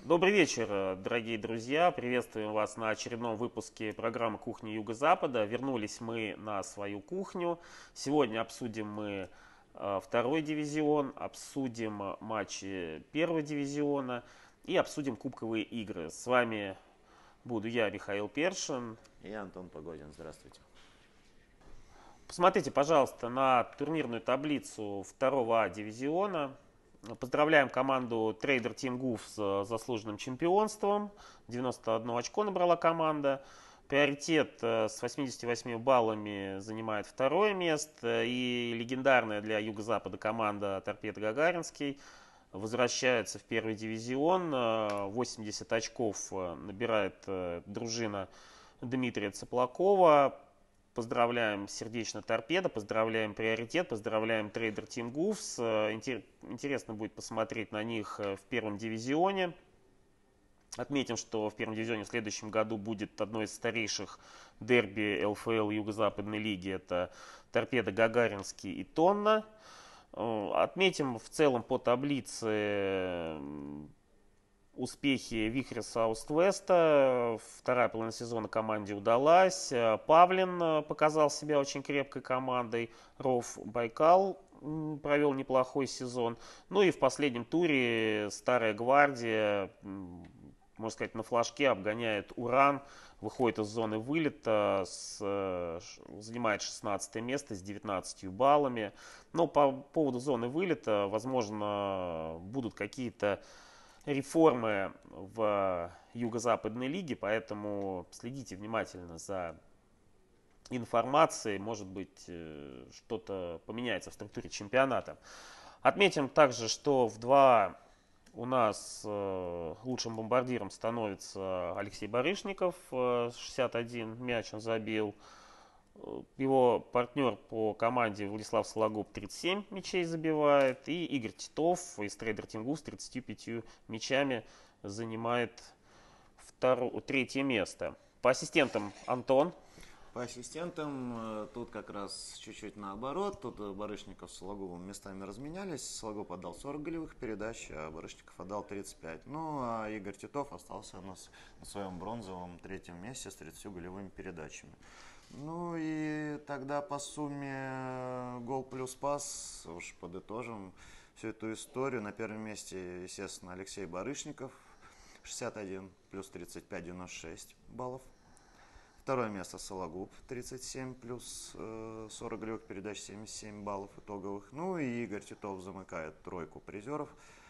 Добрый вечер, дорогие друзья. Приветствуем вас на очередном выпуске программы «Кухня Юго-Запада». Вернулись мы на свою кухню. Сегодня обсудим мы второй дивизион, обсудим матчи первого дивизиона и обсудим кубковые игры. С вами буду я, Михаил Першин. И Антон Погодин. Здравствуйте. Посмотрите, пожалуйста, на турнирную таблицу второго дивизиона. Поздравляем команду Trader Team Gulf с заслуженным чемпионством. 91 очко набрала команда. Приоритет с 88 баллами занимает второе место. И легендарная для Юго-Запада команда Торпедо Гагаринский возвращается в первый дивизион. 80 очков набирает дружина Дмитрия Цыплакова. Поздравляем сердечно Торпедо, поздравляем Приоритет, поздравляем Trader Team Gulf. Интересно будет посмотреть на них в первом дивизионе. Отметим, что в первом дивизионе в следующем году будет одно из старейших дерби ЛФЛ Юго-Западной лиги. Это Торпедо Гагаринский и Тонна. Отметим в целом по таблице успехи Вихря Саут-Веста. Вторая половина сезона команде удалась. Павлин показал себя очень крепкой командой. Ров Байкал провел неплохой сезон. Ну и в последнем туре Старая Гвардия, можно сказать, на флажке обгоняет Уран. Выходит из зоны вылета, занимает 16 место с 19 баллами. Но по поводу зоны вылета, возможно, будут какие-то реформы в Юго-Западной лиге, поэтому следите внимательно за информацией, может быть, что-то поменяется в структуре чемпионата. Отметим также, что в 2 у нас лучшим бомбардиром становится Алексей Барышников, 61 мяч он забил. Его партнер по команде Владислав Сологуб 37 мячей забивает. И Игорь Титов из Trader Team Gulf с 35 мячами занимает третье место. По ассистентам Антон. По ассистентам тут как раз чуть-чуть наоборот. Тут Барышников с Сологубом местами разменялись. Сологуб отдал 40 голевых передач, а Барышников отдал 35. Ну а Игорь Титов остался на своем бронзовом третьем месте с 30 голевыми передачами. Ну и тогда по сумме гол плюс пас уж подытожим всю эту историю. На первом месте, естественно, Алексей Барышников, 61 плюс 35, 96 баллов. Второе место Сологуб, 37 плюс 40 голевых передач, 77 баллов итоговых. Ну и Игорь Титов замыкает тройку призеров,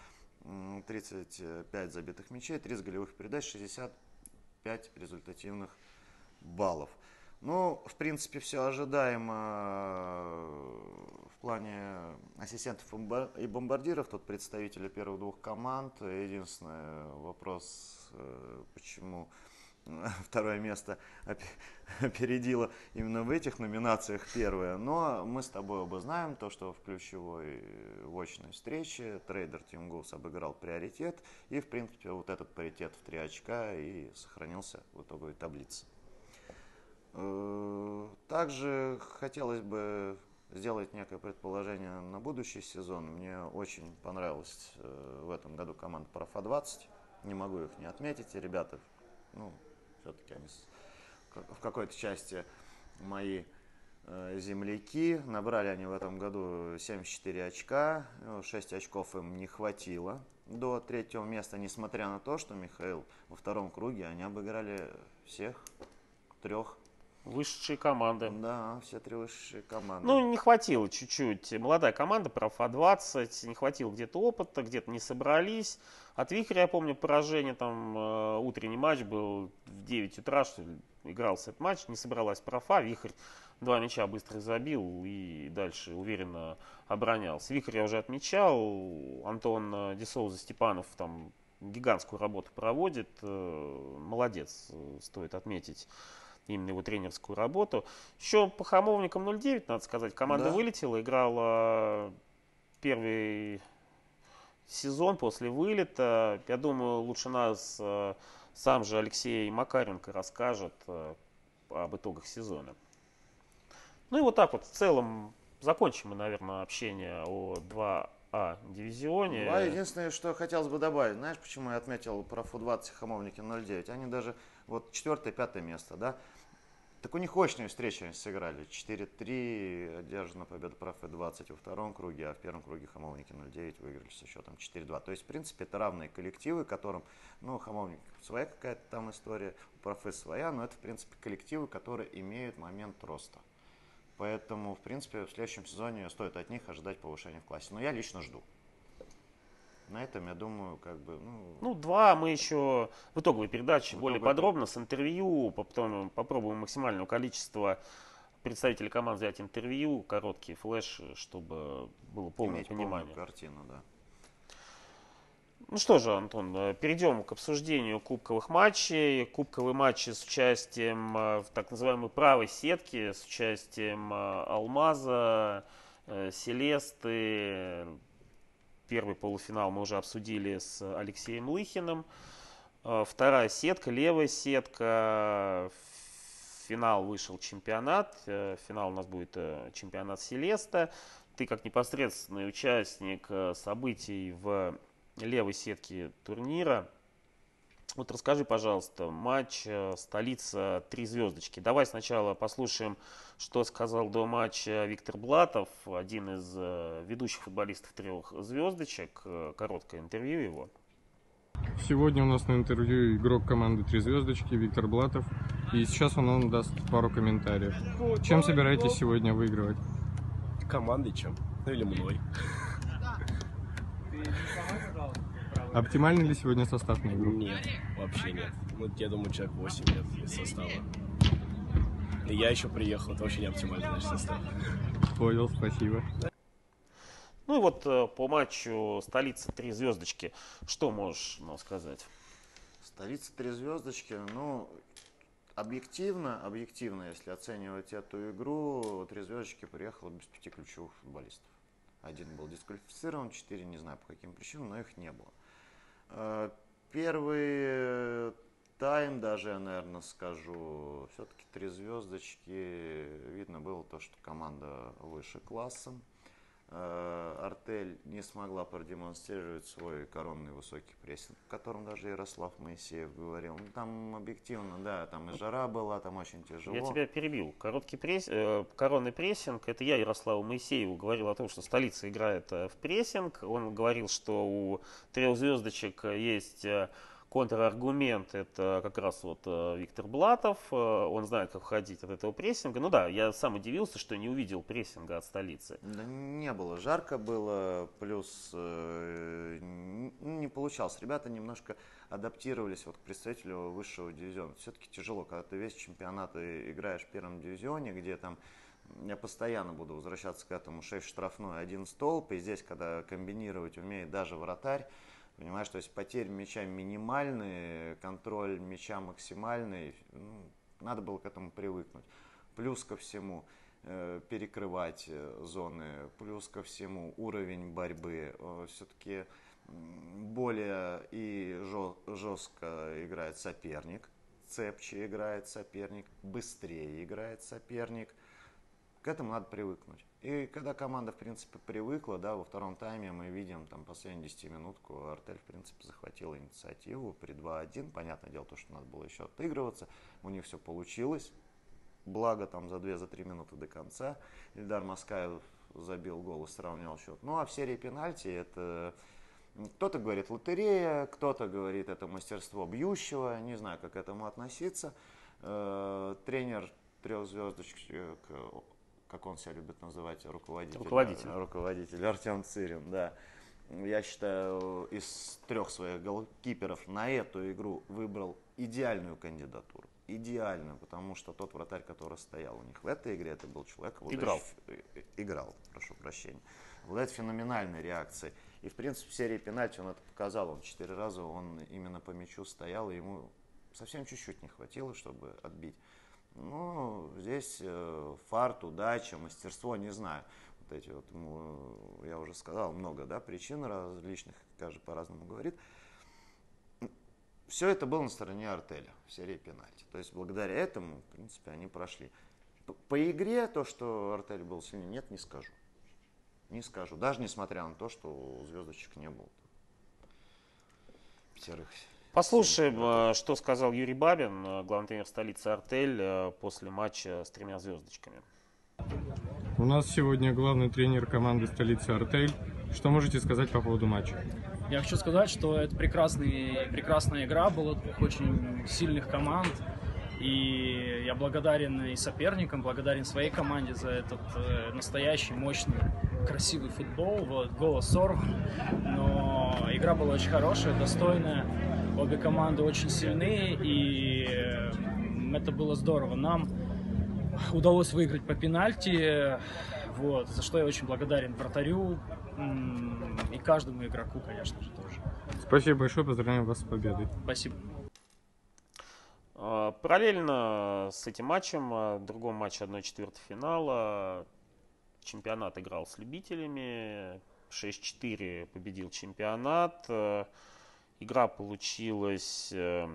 35 забитых мячей, 30 голевых передач, 65 результативных баллов. Ну, в принципе, все ожидаемо в плане ассистентов и бомбардиров. Тут представители первых двух команд. Единственный вопрос, почему второе место опередило именно в этих номинациях первое. Но мы с тобой оба знаем то, что в ключевой в очной встрече Trader Team Gulf обыграл Приоритет. И, в принципе, вот этот паритет в 3 очка и сохранился в итоговой таблице. Также хотелось бы сделать некое предположение на будущий сезон. Мне очень понравилась в этом году команда Профа-20. Не могу их не отметить. И ребята, ну, все-таки они в какой-то части мои земляки. Набрали они в этом году 74 очка. 6 очков им не хватило до третьего места, несмотря на то, что, Михаил, во втором круге они обыграли всех 3 Высшие команды. Да, все 3 высшие команды. Ну, не хватило чуть-чуть. Молодая команда, Профа-20, не хватило где-то опыта, где-то не собрались. От Вихря, я помню, поражение, там утренний матч был в 9 утра, что ли, игрался этот матч, не собралась Профа, Вихрь 2 мяча быстро забил и дальше уверенно оборонялся. Вихрь я уже отмечал, Антон Десоуза Степанов там гигантскую работу проводит, молодец, стоит отметить именно его тренерскую работу. Еще по Хамовникам 0-9, надо сказать, команда вылетела, играла первый сезон после вылета. Я думаю, лучше нас сам же Алексей Макаренко расскажет об итогах сезона. Ну и вот так вот в целом закончим мы, наверное, общение о 2А А дивизионе. Да, единственное, что хотелось бы добавить, знаешь, почему я отметил про Фу-20 Хамовники 0-9? Они даже вот 4-5 место, да? Так у них очную встречу они сыграли. 4-3 одержана победа про Ф-20 во втором круге, а в первом круге Хамовники 0-9 выиграли со счетом 4-2. То есть, в принципе, это равные коллективы, которым, ну, Хамовник своя какая-то там история, у Профы своя, но это, в принципе, коллективы, которые имеют момент роста. Поэтому, в принципе, в следующем сезоне стоит от них ожидать повышения в классе. Но я лично жду. На этом, я думаю, как бы, Ну, два мы еще в итоговой передаче в более итоге подробно с интервью, потом попробуем максимального количества представителей команд взять интервью, короткие флеши, чтобы было полное иметь полную понимание. картину, да. Ну что же, Антон, перейдем к обсуждению кубковых матчей. Кубковые матчи с участием в так называемой правой сетки, с участием Алмаза, Селесты. Первый полуфинал мы уже обсудили с Алексеем Лыхиным. Вторая сетка, левая сетка. В финал вышел чемпионат. Финал у нас будет чемпионат Селеста. Ты как непосредственный участник событий в левой сетке турнира. Вот расскажи, пожалуйста, матч столица «Три звездочки». Давай сначала послушаем, что сказал до матча Виктор Блатов, один из ведущих футболистов «Трех звездочек». Короткое интервью его. Сегодня у нас на интервью игрок команды «Три звездочки» Виктор Блатов. И сейчас он нам даст пару комментариев. Чем собираетесь сегодня выигрывать? Командой чем? Ну или мной. Оптимальный ли сегодня состав на игру? Нет, вообще нет. Ну, я думаю, человек 8 лет из состава. И я еще приехал, это очень оптимальный наш состав. Понял, спасибо. Ну и вот по матчу столица «Три звездочки», что можешь нам сказать? Столица «Три звездочки», ну, объективно, если оценивать эту игру, «Три звездочки» приехало без 5 ключевых футболистов. Один был дисквалифицирован, 4 не знаю по каким причинам, но их не было. Первый тайм даже, я, наверное, скажу, все-таки «Три звездочки», видно было то, что команда выше классом. Артель не смогла продемонстрировать свой коронный высокий прессинг, о котором даже Ярослав Моисеев говорил. Ну, там объективно, да, там и жара была, там очень тяжело. Я тебя перебил. Коронный прессинг, это я Ярославу Моисееву говорил о том, что столица играет в прессинг. Он говорил, что у трех звездочек есть контраргумент, это как раз вот Виктор Блатов, он знает, как входить от этого прессинга. Ну да, я сам удивился, что не увидел прессинга от столицы. Да не было, жарко было, плюс не получалось. Ребята немножко адаптировались вот к представителю высшего дивизиона. Все-таки тяжело, когда ты весь чемпионат играешь в первом дивизионе, где там, я постоянно буду возвращаться к этому, 6 штрафной, 1 столб, и здесь, когда комбинировать умеет даже вратарь, понимаешь, то есть потери мяча минимальные, контроль мяча максимальный, ну, надо было к этому привыкнуть. Плюс ко всему перекрывать зоны, плюс ко всему уровень борьбы все-таки более и жестко играет соперник, цепче играет соперник, быстрее играет соперник. К этому надо привыкнуть. И когда команда, в принципе, привыкла, да, во втором тайме мы видим, там, последнюю 10-минутку, Артель, в принципе, захватила инициативу при 2-1. Понятное дело, то, что надо было еще отыгрываться. У них все получилось. Благо, там, за 2-3 минуты до конца Ильдар Маскаев забил гол и сравнял счет. Ну, а в серии пенальти это... Кто-то говорит лотерея, кто-то говорит это мастерство бьющего. Не знаю, как к этому относиться. Тренер трех звездочек, как он себя любит называть, руководитель Артем Цирин, да. Я считаю, из 3 своих голкиперов на эту игру выбрал идеальную кандидатуру. Идеальную, потому что тот вратарь, который стоял у них в этой игре, это был человек... Играл, прошу прощения. Обладает феноменальной реакцией. И, в принципе, в серии пенальти он это показал. Он 4 раза он именно по мячу стоял, и ему совсем чуть-чуть не хватило, чтобы отбить. Ну, здесь фарт, удача, мастерство, не знаю. Вот эти вот, я уже сказал, много, да, причин различных, каждый по-разному говорит. Все это было на стороне Артеля в серии пенальти. То есть, благодаря этому, в принципе, они прошли. По игре, то, что Артель был сильнее, нет, не скажу. Не скажу. Даже несмотря на то, что звездочек не было. Пятерых. Послушаем, что сказал Юрий Бабин, главный тренер столицы «Артель», после матча с 3 звездочками. У нас сегодня главный тренер команды столицы «Артель». Что можете сказать по поводу матча? Я хочу сказать, что это прекрасная игра, было двух очень сильных команд. И я благодарен и соперникам, благодарен своей команде за этот настоящий, мощный, красивый футбол. Вот, гол сорван, но игра была очень хорошая, достойная. Обе команды очень сильные, и это было здорово. Нам удалось выиграть по пенальти, вот, за что я очень благодарен вратарю и каждому игроку, конечно же, тоже. Спасибо большое, поздравляем вас с победой. Спасибо. Параллельно с этим матчем, в другом матче 1/4 финала, чемпионат играл с любителями. 6-4 победил чемпионат. Игра получилась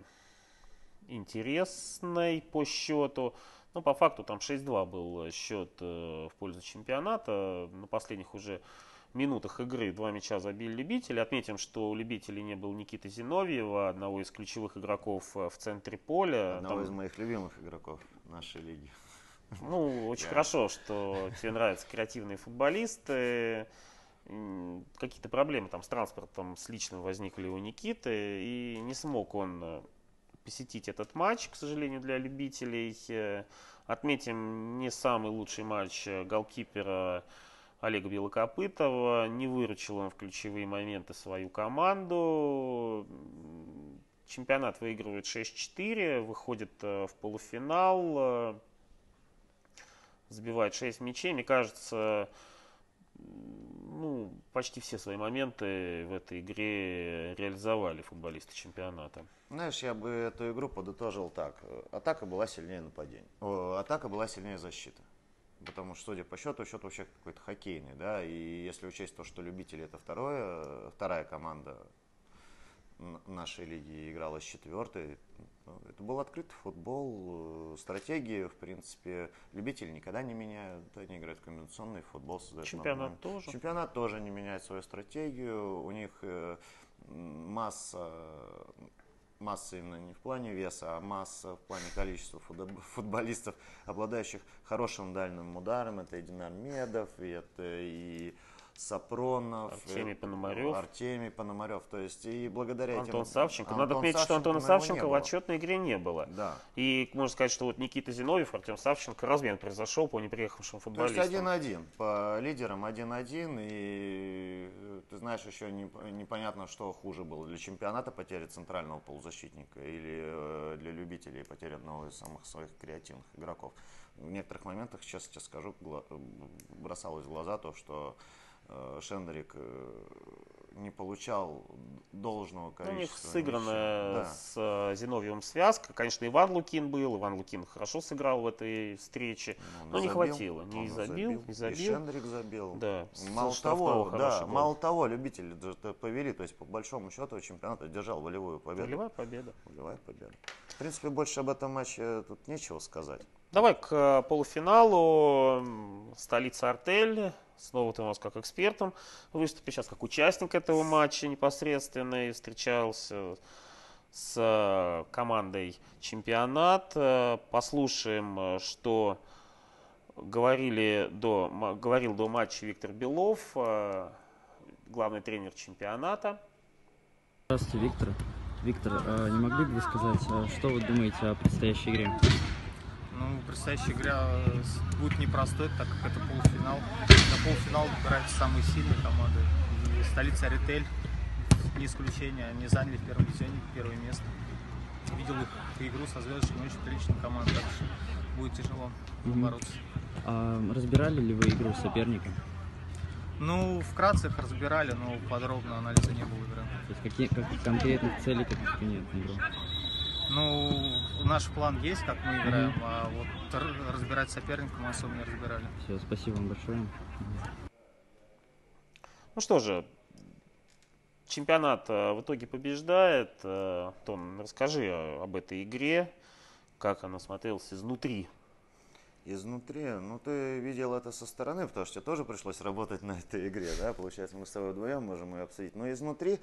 интересной по счету. Но по факту там 6-2 был счет в пользу чемпионата. На последних уже минутах игры 2 мяча забили любители. Отметим, что у любителей не было Никиты Зиновьева, одного из ключевых игроков в центре поля. Одного из моих любимых игроков нашей лиги. Ну, очень хорошо, что тебе нравятся креативные футболисты. Какие-то проблемы там с транспортом, с личным возникли у Никиты. И не смог он посетить этот матч, к сожалению, для любителей. Отметим не самый лучший матч голкипера Олега Белокопытова. Не выручил он в ключевые моменты свою команду. Чемпионат выигрывает 6-4, выходит в полуфинал, забивает 6 мячей. Мне кажется, почти все свои моменты в этой игре реализовали футболисты чемпионата. Знаешь, я бы эту игру подытожил так. Атака была сильнее нападения. Атака была сильнее защиты. Потому что, судя по счету, счет вообще какой-то хоккейный, да, и если учесть то, что любители это вторая команда нашей лиги играла с 4-й, это был открытый футбол, стратегии, в принципе, любители никогда не меняют, они играют в комбинационный футбол, создают Чемпионат тоже. Чемпионат тоже не меняет свою стратегию, у них масса именно не в плане веса, а масса в плане количества футболистов, обладающих хорошим дальним ударом. Это и Динармедов, это и Сапронов, Артемий Пономарев. То есть и благодаря Антон этим... Савченко. Надо отметить, что Антона Савченко в отчетной игре не было. Да. И можно сказать, что вот Никита Зиновьев, Артем Савченко, размен произошел по неприехавшим футболистам. То есть 1-1. По лидерам 1-1. И ты знаешь, еще непонятно, что хуже было. Для чемпионата потеря центрального полузащитника или для любителей потеря одного из самых своих креативных игроков. В некоторых моментах, сейчас тебе скажу, бросалось в глаза то, что Шендрик не получал должного количества. У них сыграна да. с Зиновьевым связка. Конечно, Иван Лукин был. Иван Лукин хорошо сыграл в этой встрече. Но не хватило. Не забил. И Шендрик забил. Да. Мало того, любители повели. То есть, по большому счету, чемпионат одержал волевую победу. Волевая победа. В принципе, больше об этом матче тут нечего сказать. Давай к полуфиналу. Столица «Артель». Снова ты у нас как экспертом выступишь, сейчас как участник этого матча непосредственно, и встречался с командой «Чемпионат». Послушаем, что говорил до матча Виктор Белов, главный тренер чемпионата. Здравствуйте, Виктор. Виктор, не могли бы вы сказать, что вы думаете о предстоящей игре? Предстоящая игра будет непростой, так как это полуфинал. На полуфинал выбираются самые сильные команды. И столица Артель, не исключение, они заняли в первом дивизионе первое место. Видел их игру со звездочками, очень приличная команда, так что будет тяжело бороться. Разбирали ли вы игру соперника? Вкратце их разбирали, но подробно анализа не было игры. То есть каких конкретных целей каких-то нет на игру? Наш план есть, как мы играем, а вот разбирать соперника мы особо не разбирали. Все, спасибо вам большое. Ну что же, чемпионат в итоге побеждает. Тон, расскажи об этой игре, как она смотрелась изнутри. Изнутри, ну ты видел это со стороны, потому что тебе тоже пришлось работать на этой игре, да, получается, мы с тобой вдвоем можем ее обсудить, но изнутри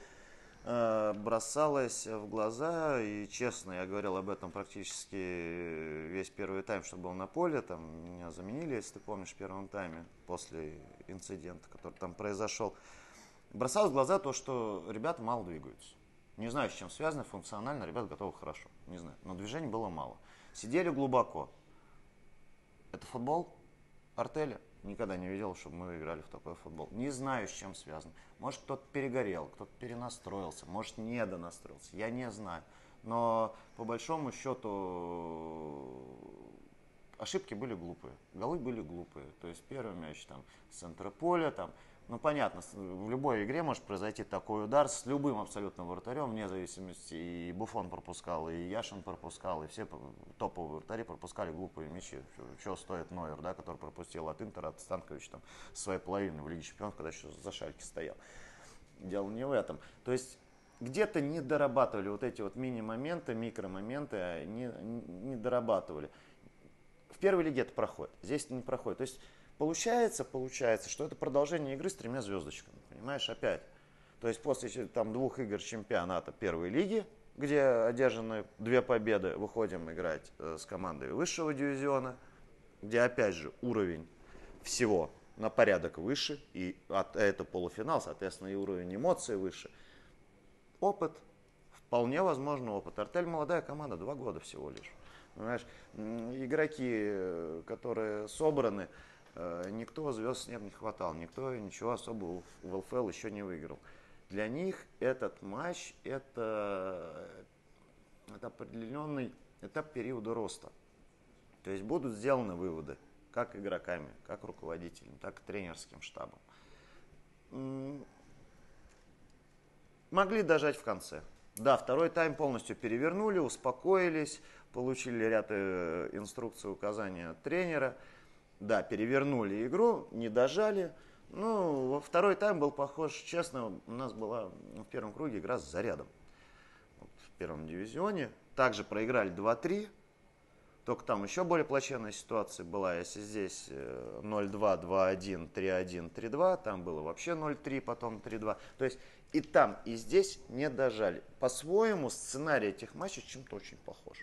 бросалось в глаза, и честно, я говорил об этом практически весь первый тайм, что был на поле, там меня заменили, если ты помнишь, в первом тайме, после инцидента, который там произошел, бросалось в глаза то, что ребята мало двигаются. Не знаю, с чем связано, функционально ребята готовы хорошо, не знаю, но движений было мало. Сидели глубоко. Это футбол? Артеля? Никогда не видел, чтобы мы играли в такой футбол. Не знаю, с чем связано. Может, кто-то перегорел, кто-то перенастроился, может, недонастроился. Я не знаю. Но, по большому счету, ошибки были глупые. Голы были глупые. То есть, первый мяч там с центра поля, там, ну, понятно, в любой игре может произойти такой удар с любым абсолютно вратарем, вне зависимости, и Буфон пропускал, и Яшин пропускал, и все топовые вратари пропускали глупые мячи. Чего стоит Нойер, да, который пропустил от Интера, от Станковича там, с своей половины в Лиге Чемпионов, когда еще за Шальки стоял. Дело не в этом. То есть где-то не дорабатывали вот эти вот мини-моменты, микромоменты, не дорабатывали. В первой лиге это проходит, здесь это не проходит. То есть Получается, что это продолжение игры с 3 звездочками, понимаешь, опять. То есть после там 2 игр чемпионата первой лиги, где одержаны 2 победы, выходим играть с командой высшего дивизиона, где опять же уровень всего на порядок выше, и это полуфинал, соответственно, и уровень эмоций выше. Опыт, вполне возможно опыт. Артель молодая команда, 2 года всего лишь. Понимаешь, игроки, которые собраны, никто звезд с неба не хватал, никто ничего особого в ЛФЛ еще не выиграл. Для них этот матч это определенный этап периода роста. То есть будут сделаны выводы как игроками, как руководителями, так и тренерским штабом. Могли дожать в конце. Да, второй тайм полностью перевернули, успокоились, получили ряд инструкций, указаний от тренера. Да, перевернули игру, не дожали. Ну, во второй тайм был похож, честно, у нас была в первом круге игра с Зарядом. Вот, в первом дивизионе. Также проиграли 2-3. Только там еще более плачевная ситуация была. Если здесь 0-2, 2-1, 3-1, 3-2, там было вообще 0-3, потом 3-2. То есть и там, и здесь не дожали. По-своему сценарий этих матчей чем-то очень похож.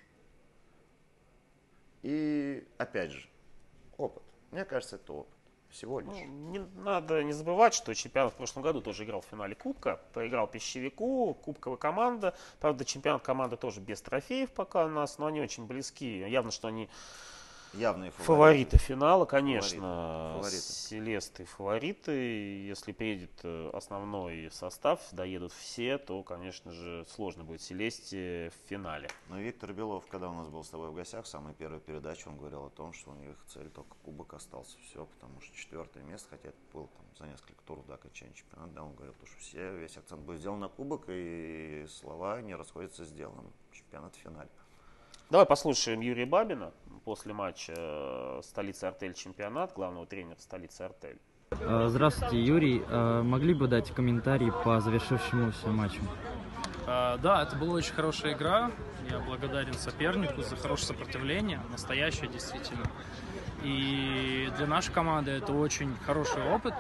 И опять же, опыт. Мне кажется, это опыт. Всего лишь. Надо не забывать, что чемпионат в прошлом году тоже играл в финале Кубка. Проиграл Пищевику, кубковая команда. Правда, чемпионат команда тоже без трофеев пока у нас, но они очень близки. Явно, что они явные фавориты финала, конечно. Фавориты. Селесты фавориты. Если приедет основной состав, доедут все, то, конечно же, сложно будет Селесте в финале. Но Виктор Белов, когда у нас был с тобой в гостях, в самой первой передаче, он говорил о том, что у них цель только кубок остался. Все, потому что 4-е место, хотя это было там за несколько туров до окончания чемпионата, да, он говорил, что весь акцент будет сделан на кубок, и слова не расходятся с делом. Чемпионат в финале. Давай послушаем Юрия Бабина после матча столицы Артель чемпионат, главного тренера столицы Артель. Здравствуйте, Юрий. Могли бы дать комментарий по завершившемуся матчу? Да, это была очень хорошая игра. Я благодарен сопернику за хорошее сопротивление, настоящее действительно. И для нашей команды это очень хороший опыт.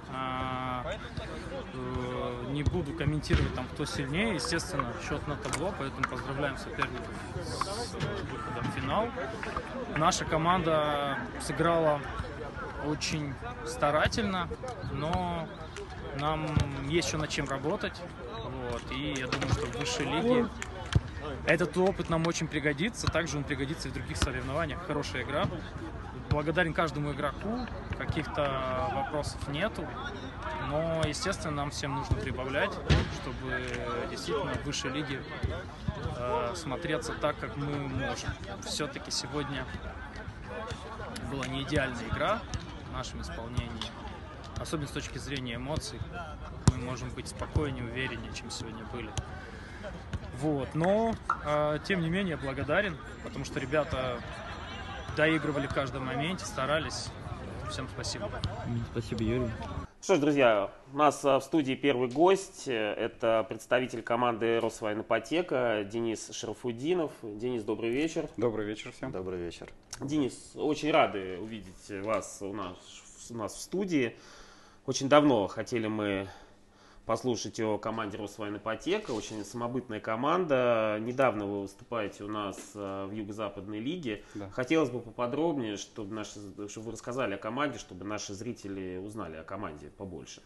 Не буду комментировать, там, кто сильнее. Естественно, счет на табло, поэтому поздравляем соперников с выходом в финал. Наша команда сыграла очень старательно, но нам есть еще над чем работать. Вот. И я думаю, что в высшей лиге этот опыт нам очень пригодится. Также он пригодится и в других соревнованиях. Хорошая игра. Благодарен каждому игроку. Каких-то вопросов нету. Но, естественно, нам всем нужно прибавлять, чтобы действительно в высшей лиге смотреться так, как мы можем. Все-таки сегодня была не идеальная игра в нашем исполнении. Особенно с точки зрения эмоций. Мы можем быть спокойнее, увереннее, чем сегодня были. Вот. Но, тем не менее, благодарен, потому что ребята доигрывали в каждом моменте, старались. Всем спасибо. Спасибо, Юрий. Что ж, друзья, у нас в студии первый гость. Это представитель команды Росвоенипотека Денис Шарафутдинов. Денис, добрый вечер. Добрый вечер всем. Добрый вечер. Денис, очень рады увидеть вас у нас в студии. Очень давно хотели мы послушать о команде Росвоенипотека. Очень самобытная команда. Недавно вы выступаете у нас в Юго-Западной лиге. Да. Хотелось бы поподробнее, чтобы вы рассказали о команде, чтобы наши зрители узнали о команде побольше.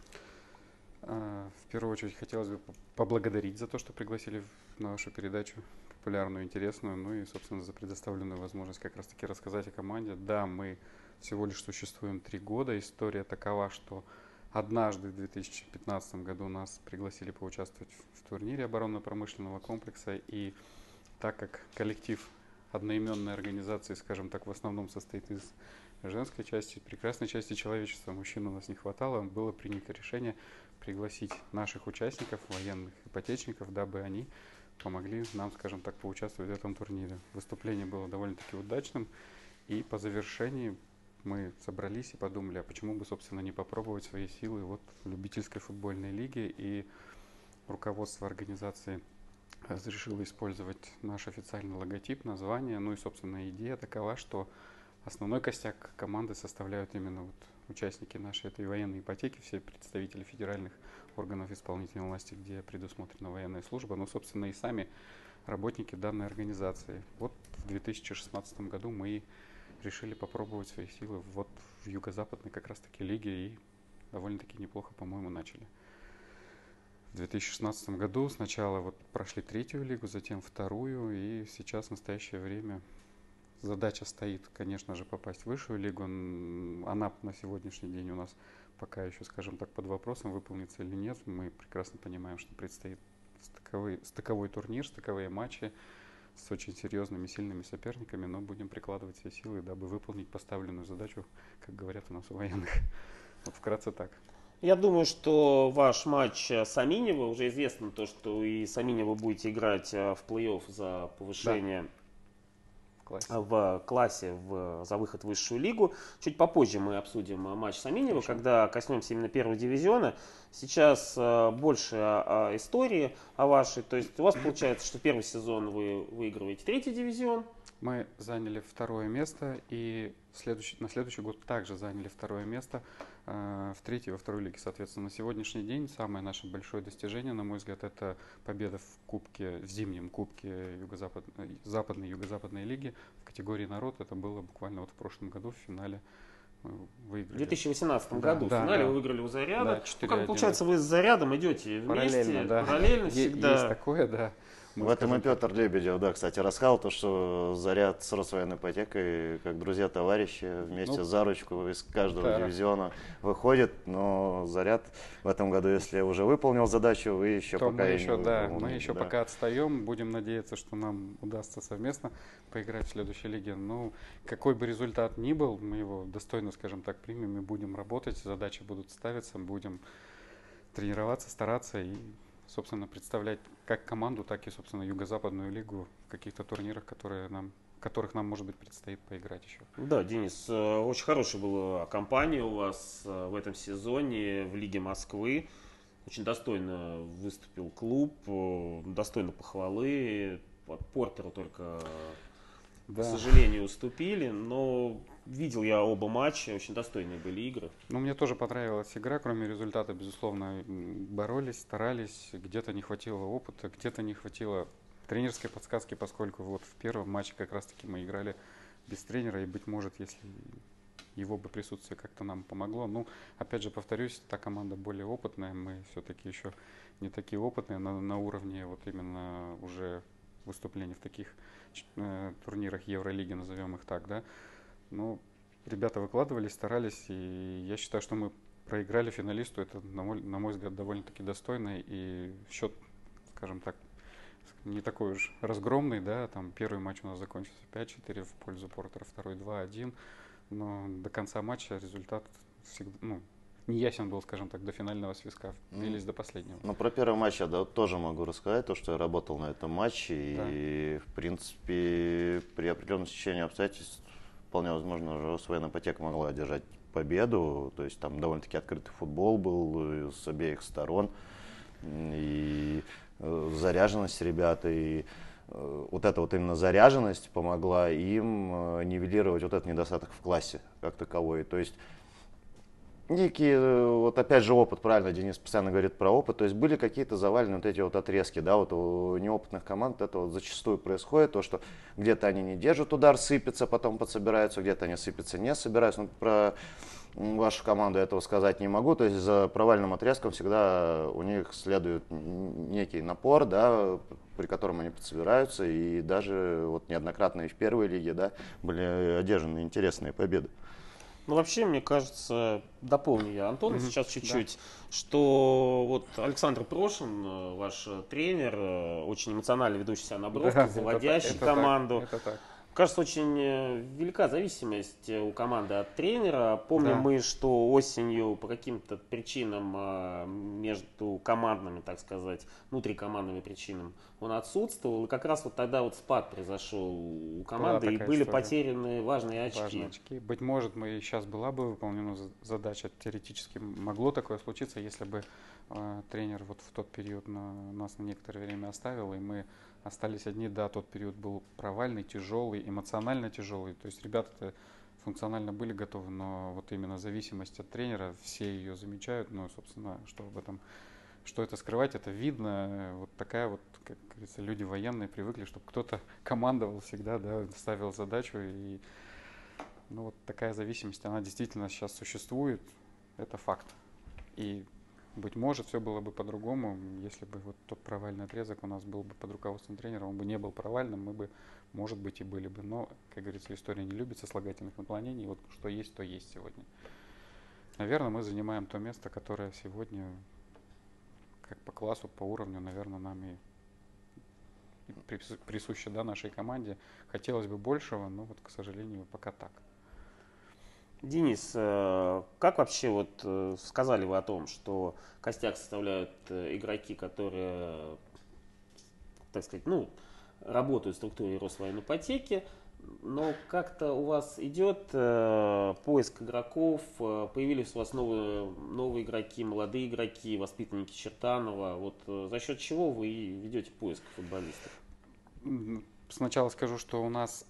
В первую очередь хотелось бы поблагодарить за то, что пригласили на вашу передачу, популярную, интересную, ну и, собственно, за предоставленную возможность как раз-таки рассказать о команде. Да, мы всего лишь существуем 3 года. История такова, что однажды в 2015 году нас пригласили поучаствовать в турнире оборонно-промышленного комплекса, и так как коллектив одноименной организации, скажем так, в основном состоит из женской части, прекрасной части человечества, мужчин у нас не хватало, было принято решение пригласить наших участников, военных ипотечников, дабы они помогли нам, скажем так, поучаствовать в этом турнире. Выступление было довольно-таки удачным, и по завершении мы собрались и подумали, а почему бы, собственно, не попробовать свои силы вот в любительской футбольной лиге, и руководство организации разрешило использовать наш официальный логотип, название, ну и, собственно, идея такова, что основной костяк команды составляют именно вот участники нашей этой военной ипотеки, все представители федеральных органов исполнительной власти, где предусмотрена военная служба, но, собственно, и сами работники данной организации. Вот в 2016 году мы решили попробовать свои силы вот в Юго-Западной как раз-таки лиге, и довольно-таки неплохо, по-моему, начали. В 2016 году сначала вот прошли 3-ю лигу, затем 2-ю, и сейчас в настоящее время задача стоит, конечно же, попасть в высшую лигу. Она на сегодняшний день у нас пока еще, скажем так, под вопросом, выполнится или нет. Мы прекрасно понимаем, что предстоит стыковой турнир, стыковые матчи с очень серьезными, сильными соперниками, но будем прикладывать все силы, дабы выполнить поставленную задачу, как говорят у нас у военных. Вот вкратце так. Я думаю, что ваш матч с Аминево, уже известно то, что и с Аминево будете играть в плей-офф за повышение в классе за выход в высшую лигу. Чуть попозже мы обсудим матч с Аминево, когда коснемся именно первого дивизиона. Сейчас больше о истории о вашей. То есть у вас получается, что первый сезон вы выигрываете 3-й дивизион. Мы заняли 2-е место, и на следующий год также заняли 2-е место в 3-й и во 2-й лиге. Соответственно, на сегодняшний день самое наше большое достижение, на мой взгляд, это победа в зимнем кубке Западной Юго-Западной лиги в категории народ. Это было буквально вот в прошлом году в финале. Мы выиграли. В 2018 году в финале вы выиграли у Заряда. Да, как получается, вы с Зарядом идете вместе, параллельно всегда. Есть такое, да. В этом и Петр Лебедев, да, кстати, рассказал то, что Заряд с Росвоенипотекой, как друзья-товарищи, вместе за ручку из каждого дивизиона выходят, но Заряд в этом году, если уже выполнил задачу, вы еще то пока мы еще пока отстаем, будем надеяться, что нам удастся совместно поиграть в следующей лиге. Ну, какой бы результат ни был, мы его достойно, скажем так, примем и будем работать, задачи будут ставиться, будем тренироваться, стараться и, собственно, представлять как команду, так и, собственно, Юго-Западную лигу в каких-то турнирах, которых нам, может быть, предстоит поиграть еще. Да, Денис, очень хорошая была компания у вас в этом сезоне в Лиге Москвы. Очень достойно выступил клуб, достойно похвалы. От Портеру только, к сожалению, уступили, но видел я оба матча, очень достойные были игры. Ну, мне тоже понравилась игра, кроме результата, безусловно, боролись, старались, где-то не хватило опыта, где-то не хватило тренерской подсказки, поскольку вот в первом матче как раз-таки мы играли без тренера, и, быть может, если его бы присутствие как-то нам помогло. Ну, опять же, повторюсь, та команда более опытная, мы все-таки еще не такие опытные на уровне вот именно уже выступлений в таких турнирах Евролиги, назовем их так, да. Ну, ребята выкладывались, старались, и я считаю, что мы проиграли финалисту. Это, на мой взгляд, довольно-таки достойно, и счет, скажем так, не такой уж разгромный, да, там первый матч у нас закончился 5-4 в пользу Портера, второй 2-1, но до конца матча результат всегда, не ясен был, скажем так, до финального свистка, бились до последнего. Ну, про первый матч я тоже могу рассказать, то, что я работал на этом матче, и, в принципе, при определенном стечении обстоятельств вполне возможно, Росвоенипотека могла одержать победу. То есть там довольно-таки открытый футбол был с обеих сторон. И заряженность ребят, и вот эта вот именно заряженность помогла им нивелировать вот этот недостаток в классе как таковой. То есть некий, вот опять же опыт, правильно, Денис постоянно говорит про опыт, то есть были какие-то завалены вот эти вот отрезки, да, вот у неопытных команд это вот зачастую происходит, то, что где-то они не держат удар, сыпется, потом подсобираются, где-то они сыпятся, не собираются. Ну, про вашу команду этого сказать не могу, то есть за провальным отрезком всегда у них следует некий напор, да, при котором они подсобираются, и даже вот неоднократно и в первой лиге, да, были одержаны интересные победы. Ну, вообще, мне кажется, дополню я Антона сейчас чуть-чуть, что вот Александр Прошин, ваш тренер, очень эмоционально ведущий себя на бровке, заводящий команду. Это так. Кажется, очень велика зависимость у команды от тренера. Помним мы, что осенью по каким-то причинам между командными, так сказать, внутрикомандными причинам он отсутствовал. И как раз вот тогда вот спад произошел у команды, и были потеряны важные очки. Быть может, сейчас была бы выполнена задача, теоретически могло такое случиться, если бы тренер вот в тот период нас на некоторое время оставил, и мы остались одни. Да, тот период был провальный, тяжелый, эмоционально тяжелый. То есть ребята функционально были готовы, но вот именно зависимость от тренера, все ее замечают. Но, собственно, что это скрывать, это видно. Вот такая вот, как говорится, люди военные привыкли, чтобы кто-то командовал всегда, да, ставил задачу. И ну, вот такая зависимость, она действительно сейчас существует. Это факт. И быть может, все было бы по-другому, если бы вот тот провальный отрезок у нас был бы под руководством тренера, он бы не был провальным, мы бы, может быть, и были бы. Но, как говорится, история не любит сослагательных наклонений, вот что есть, то есть сегодня. Наверное, мы занимаем то место, которое сегодня, как по классу, по уровню, наверное, нам и присуще, да, нашей команде. Хотелось бы большего, но вот, к сожалению, пока так. Денис, как вообще вот сказали вы о том, что костяк составляют игроки, которые, так сказать, ну, работают в структуре Росвоенной ипотеки, но как-то у вас идет поиск игроков, появились у вас новые игроки, молодые игроки, воспитанники Чертанова. Вот за счет чего вы ведете поиск футболистов? Сначала скажу, что у нас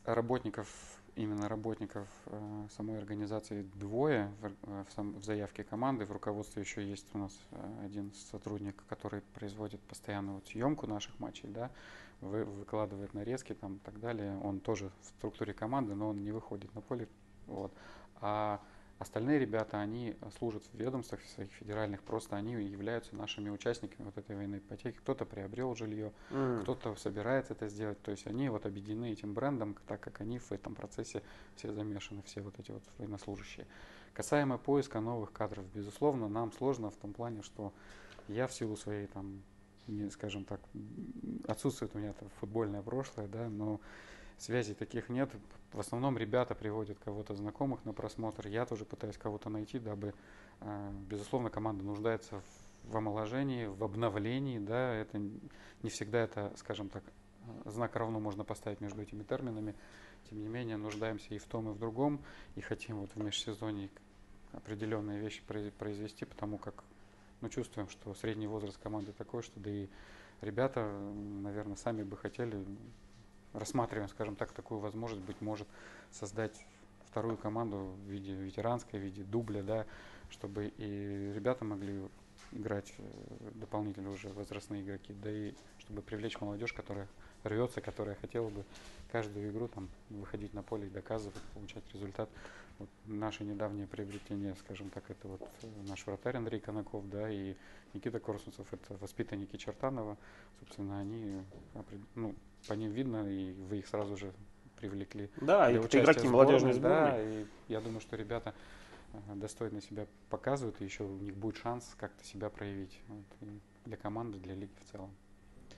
именно работников самой организации двое в заявке команды. В руководстве еще есть у нас один сотрудник, который производит постоянно вот съемку наших матчей, да, выкладывает нарезки там, и так далее. Он тоже в структуре команды, но он не выходит на поле. Вот. А остальные ребята, они служат в ведомствах своих федеральных, просто они являются нашими участниками вот этой военной ипотеки. Кто-то приобрел жилье, кто-то собирается это сделать. То есть они вот объединены этим брендом, так как они в этом процессе все замешаны, все вот эти вот военнослужащие. Касаемо поиска новых кадров, безусловно, нам сложно в том плане, что я в силу своей там, скажем так, отсутствует у меня футбольное прошлое, да, но связей таких нет. В основном ребята приводят кого-то знакомых на просмотр. Я тоже пытаюсь кого-то найти, дабы, безусловно, команда нуждается в омоложении, в обновлении. Да, это не всегда это, скажем так, знак равно можно поставить между этими терминами. Тем не менее, нуждаемся и в том, и в другом. И хотим вот в межсезонье определенные вещи произвести, потому как чувствуем, что средний возраст команды такой, что да и ребята, наверное, сами бы хотели, рассматриваем, скажем так, такую возможность, быть может, создать вторую команду в виде ветеранской, в виде дубля, да, чтобы и ребята могли играть дополнительно уже возрастные игроки, да и чтобы привлечь молодежь, которая рвется, которая хотела бы каждую игру там выходить на поле и доказывать, получать результат. Вот наше недавнее приобретение, скажем так, это вот наш вратарь Андрей Конаков, да, и Никита Корсунцев, это воспитанники Чертанова. Собственно, они, по ним видно, и вы их сразу же привлекли. Да, и игроки молодежной сборной. Да, и я думаю, что ребята достойно себя показывают, и еще у них будет шанс как-то себя проявить вот, для команды, для лиги в целом.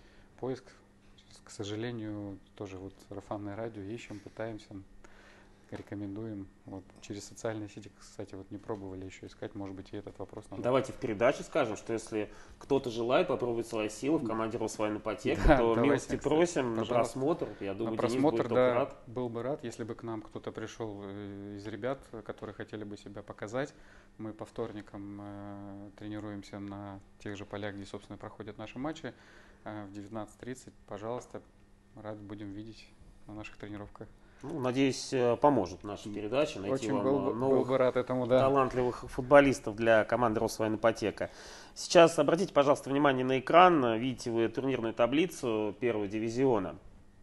Поиск, к сожалению, тоже вот сарафанное радио ищем, пытаемся. рекомендуем. Вот через социальные сети, кстати, вот не пробовали еще искать, может быть, и этот вопрос надо. Давайте в передаче скажем, что если кто-то желает попробовать свои силы в команде Росвоенипотека, Да, то давайте, милости кстати, просим на пожалуйста. просмотр. Я думаю, На Денис просмотр, будет только да, рад. был бы рад, если бы к нам кто-то пришел из ребят, которые хотели бы себя показать. Мы по вторникам тренируемся на тех же полях, где, собственно, проходят наши матчи. В 19:30, пожалуйста, рад будем видеть на наших тренировках. Ну, надеюсь, поможет наша передача найти Очень вам был новых бы рад этому, да. талантливых футболистов для команды Росвоенипотека. Сейчас обратите, пожалуйста, внимание на экран. Видите вы турнирную таблицу первого дивизиона.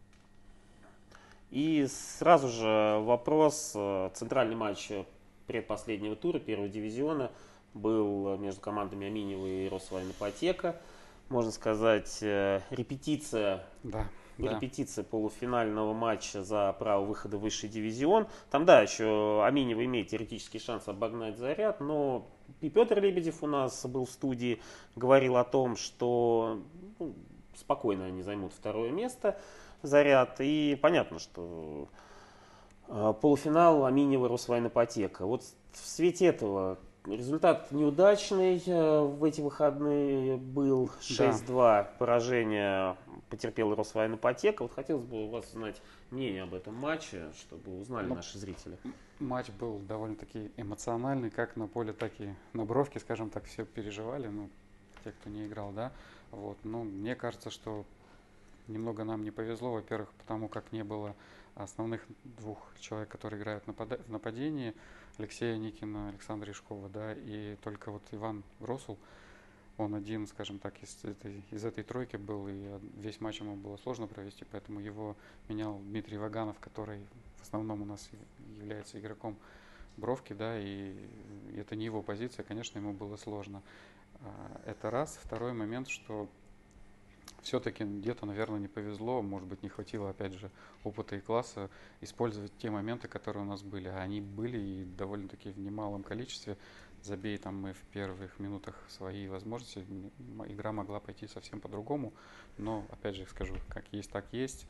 И сразу же вопрос. Центральный матч предпоследнего тура первого дивизиона был между командами Аминева и Росвоенипотека. Можно сказать, репетиция полуфинального матча за право выхода в высший дивизион. Там, да, еще Аминева имеет теоретический шанс обогнать Заряд, но и Петр Лебедев у нас был в студии, говорил о том, что спокойно они займут второе место, Заряд. И понятно, что полуфинал Аминева Росвоенипотека. Вот в свете этого результат неудачный в эти выходные был. 6-2 поражение потерпела Росвоенипотека. Вот хотелось бы у вас узнать мнение об этом матче, чтобы узнали наши зрители. Матч был довольно-таки эмоциональный, как на поле, так и на бровке, скажем так, все переживали, ну, те, кто не играл, да. Вот. Но мне кажется, что немного нам не повезло, во-первых, потому как не было основных двух человек, которые играют в нападении, Алексея Никина, Александра Ишкова, да, и только вот Иван Гросул, он один, скажем так, из этой тройки был, и весь матч ему было сложно провести, поэтому его менял Дмитрий Ваганов, который в основном у нас является игроком бровки, да, и это не его позиция, конечно, ему было сложно. Это раз. Второй момент, что все-таки где-то, наверное, не повезло, может быть, не хватило, опять же, опыта и класса использовать те моменты, которые у нас были. А они были и довольно-таки в немалом количестве. Забей там мы в первых минутах свои возможности, игра могла пойти совсем по-другому. Но, опять же, скажу, как есть, так есть.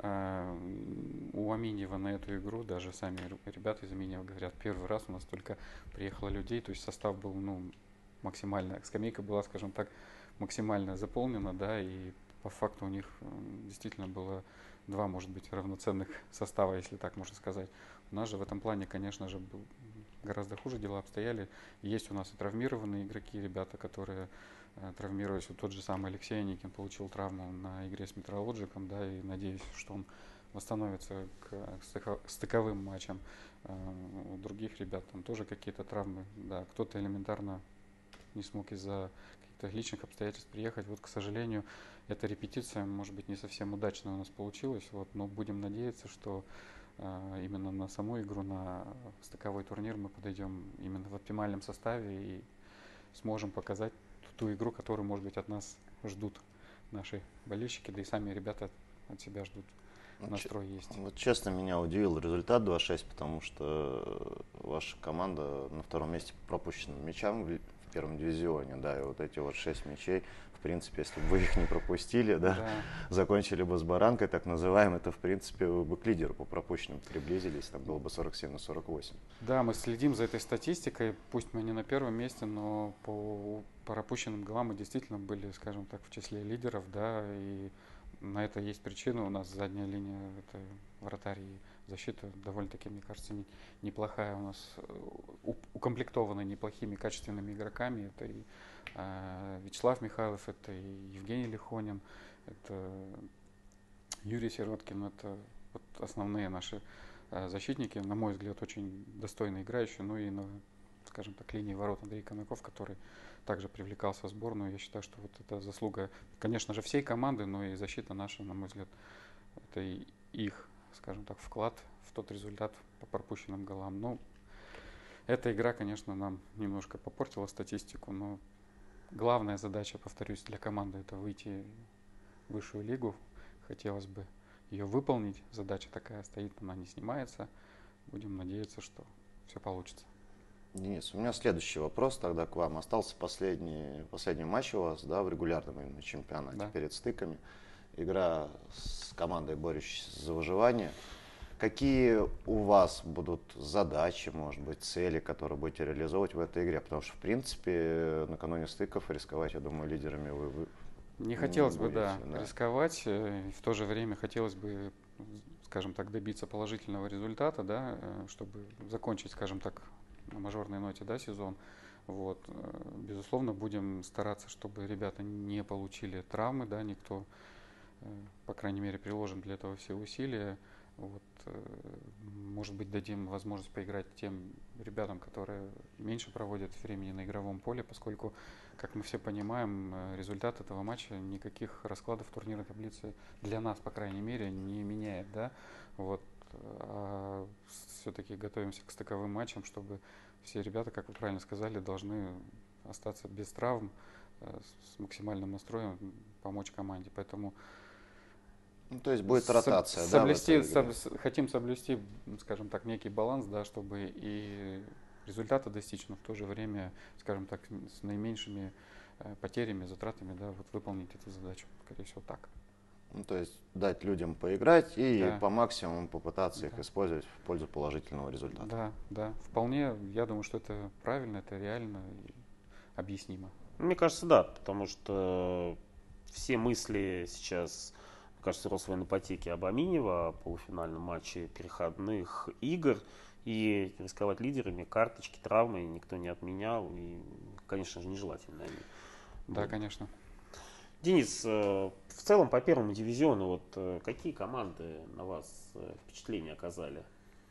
У Аминева на эту игру, даже сами ребята из Аминева говорят, первый раз у нас только приехало людей, то есть состав был, максимально, скамейка была, скажем так, максимально заполнена, да, и по факту у них действительно было два, может быть, равноценных состава, если так можно сказать. У нас же в этом плане, конечно же, гораздо хуже дела обстояли. Есть у нас и травмированные игроки, ребята, которые травмировались. Вот тот же самый Алексей Никин получил травму на игре с Метрологиком, да, и надеюсь, что он восстановится к стыковым матчам. У других ребят там тоже какие-то травмы, да, кто-то элементарно не смог из-за каких-то личных обстоятельств приехать. Вот, к сожалению, эта репетиция, может быть, не совсем удачно у нас получилась, вот, но будем надеяться, что именно на саму игру, на стыковой турнир мы подойдем именно в оптимальном составе и сможем показать ту игру, которую, может быть, от нас ждут наши болельщики, да и сами ребята от себя ждут. Настрой есть. Вот честно, меня удивил результат 2-6, потому что ваша команда на втором месте по пропущенным мячам в первом дивизионе, да, и вот эти вот 6 мячей, в принципе, если бы вы их не пропустили, да, закончили бы с баранкой, так называемой, то, в принципе, вы бы к лидеру по пропущенным приблизились, там было бы 47-48. Да, мы следим за этой статистикой, пусть мы не на первом месте, но по пропущенным голам мы действительно были, скажем так, в числе лидеров, да, и на это есть причина. У нас задняя линия, это вратарь и защита довольно-таки, мне кажется, неплохая. У нас укомплектована неплохими качественными игроками. Это и Вячеслав Михайлов, это и Евгений Лихонин, это Юрий Сироткин. Это вот основные наши защитники, на мой взгляд, очень достойно играющие. Ну и на, скажем так, линии ворот Андрей Конаков, который также привлекался в сборную. Я считаю, что вот это заслуга, конечно же, всей команды, но и защита наша, на мой взгляд, это и их, скажем так, вклад в тот результат по пропущенным голам. Ну, эта игра, конечно, нам немножко попортила статистику, но главная задача, повторюсь, для команды — это выйти в высшую лигу. Хотелось бы ее выполнить. Задача такая стоит, она не снимается. Будем надеяться, что все получится. Денис, у меня следующий вопрос тогда к вам. Остался последний матч у вас, да, в регулярном именно чемпионате, да, перед стыками. Игра с командой, борющейся за выживание. Какие у вас будут задачи, может быть, цели, которые будете реализовывать в этой игре? Потому что, в принципе, накануне стыков рисковать, я думаю, лидерами вы Не хотелось бы, будете, да, рисковать. В то же время хотелось бы, скажем так, добиться положительного результата, да, чтобы закончить, скажем так, на мажорной ноте, да, сезон. Вот. Безусловно, будем стараться, чтобы ребята не получили травмы, да, никто, по крайней мере, приложим для этого все усилия. Вот. Может быть, дадим возможность поиграть тем ребятам, которые меньше проводят времени на игровом поле, поскольку, как мы все понимаем, результат этого матча никаких раскладов турнирной таблицы для нас, по крайней мере, не меняет, да. Вот. А все-таки готовимся к стыковым матчам, чтобы все ребята, как вы правильно сказали, должны остаться без травм, с максимальным настроем помочь команде. Поэтому Ну, то есть будет ротация, да, в этой игре? хотим соблюсти, скажем так, некий баланс, да, чтобы и результата достичь, но в то же время, скажем так, с наименьшими потерями, затратами, да, вот выполнить эту задачу, скорее всего, так. Ну, то есть дать людям поиграть и Да. по максимуму попытаться их Да. использовать в пользу положительного результата. Да, да, вполне, я думаю, что это правильно, это реально и объяснимо. Мне кажется, да, потому что все мысли сейчас, мне кажется, росли на ипотеке об Аминево, о полуфинальном матче переходных игр. И рисковать лидерами, карточки, травмы никто не отменял. И, конечно же, нежелательно они. Да, Вот. конечно. Денис, в целом по первому дивизиону, вот какие команды на вас впечатление оказали?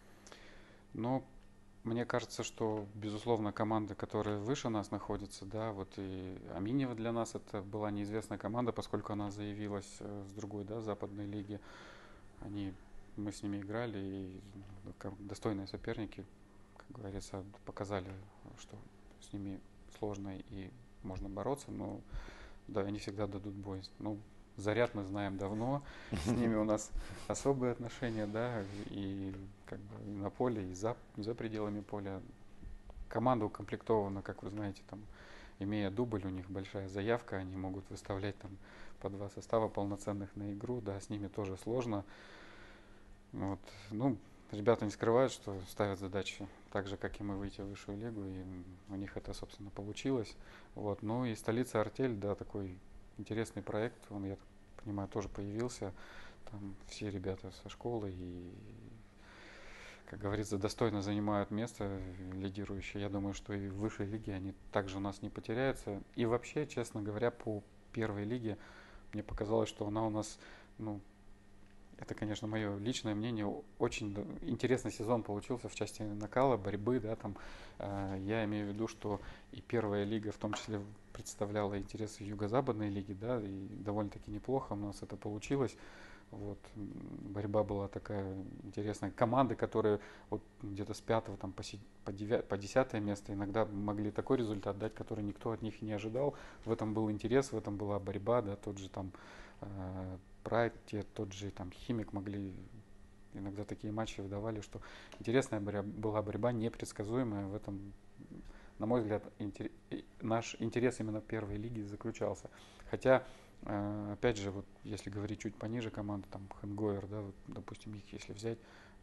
Но мне кажется, что, безусловно, команды, которые выше нас находятся, да, вот и Аминева для нас это была неизвестная команда, поскольку она заявилась с другой, да, западной лиги. Мы с ними играли, и достойные соперники, как говорится, показали, что с ними сложно и можно бороться, но да, они всегда дадут бой. Ну, Заряд мы знаем давно, с ними у нас особые отношения, да, и как бы и на поле, и за пределами поля. Команда укомплектована, как вы знаете, там, имея дубль, у них большая заявка, они могут выставлять там по 2 состава полноценных на игру, да, с ними тоже сложно. Вот. Ну, ребята не скрывают, что ставят задачи так же, как и мы, выйти в высшую лигу, и у них это, собственно, получилось. Вот. Ну и столица Артель, да, такой интересный проект, он, я так понимаю, тоже появился. Там все ребята со школы и, как говорится, достойно занимают место лидирующее. Я думаю, что и в высшей лиге они также у нас не потеряются. И вообще, честно говоря, по первой лиге мне показалось, что она у нас, ну, это, конечно, мое личное мнение, очень интересный сезон получился в части накала, борьбы, да, там, я имею в виду, что и первая лига в том числе представляла интересы юго-западной лиги, да, и довольно-таки неплохо у нас это получилось. Вот, борьба была такая интересная. Команды, которые вот где-то с 5 там, по 10 место иногда могли такой результат дать, который никто от них не ожидал. В этом был интерес, в этом была борьба, да, тот же там Прайд, тот же там Химик могли иногда такие матчи выдавали, что интересная была борьба, непредсказуемая. В этом, на мой взгляд, наш интерес именно первой лиги заключался. Хотя, опять же, вот если говорить чуть пониже команды, там Хэнгойер, да, вот, допустим, их если взять,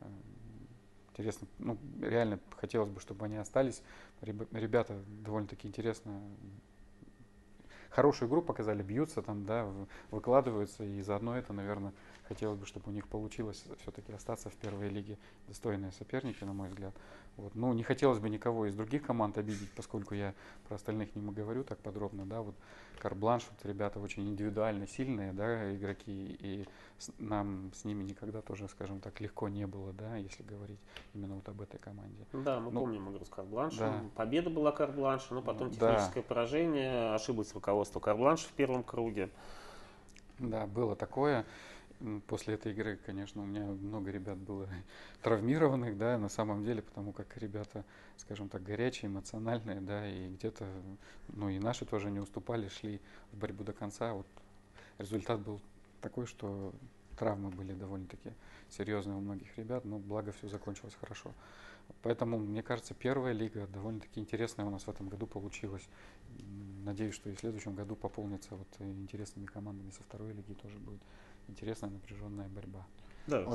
интересно, ну, реально хотелось бы, чтобы они остались. Ребята довольно-таки интересно, хорошую игру показали, бьются там, да, выкладываются, и заодно это, наверное, хотелось бы, чтобы у них получилось все-таки остаться в первой лиге. Достойные соперники, на мой взгляд. Вот. Ну, не хотелось бы никого из других команд обидеть, поскольку я про остальных не говорю так подробно, да, вот Карбланш, вот ребята очень индивидуально сильные, да, игроки, и нам с ними никогда тоже, скажем так, легко не было, да, если говорить именно вот об этой команде. Да, мы помним игру с Карбланшем. Да. Победа была Карбланша, но потом Да. техническое поражение, ошиблось руководство Карбланша в первом круге. Да, было такое. После этой игры, конечно, у меня много ребят было травмированных, да, на самом деле, потому как ребята, скажем так, горячие, эмоциональные, да, и где-то, ну и наши тоже не уступали, шли в борьбу до конца. Вот результат был такой, что травмы были довольно-таки серьезные у многих ребят, но благо все закончилось хорошо. Поэтому, мне кажется, первая лига довольно-таки интересная у нас в этом году получилась. Надеюсь, что и в следующем году пополнится вот интересными командами со второй лиги, тоже будет интересная напряженная борьба. Да. Вот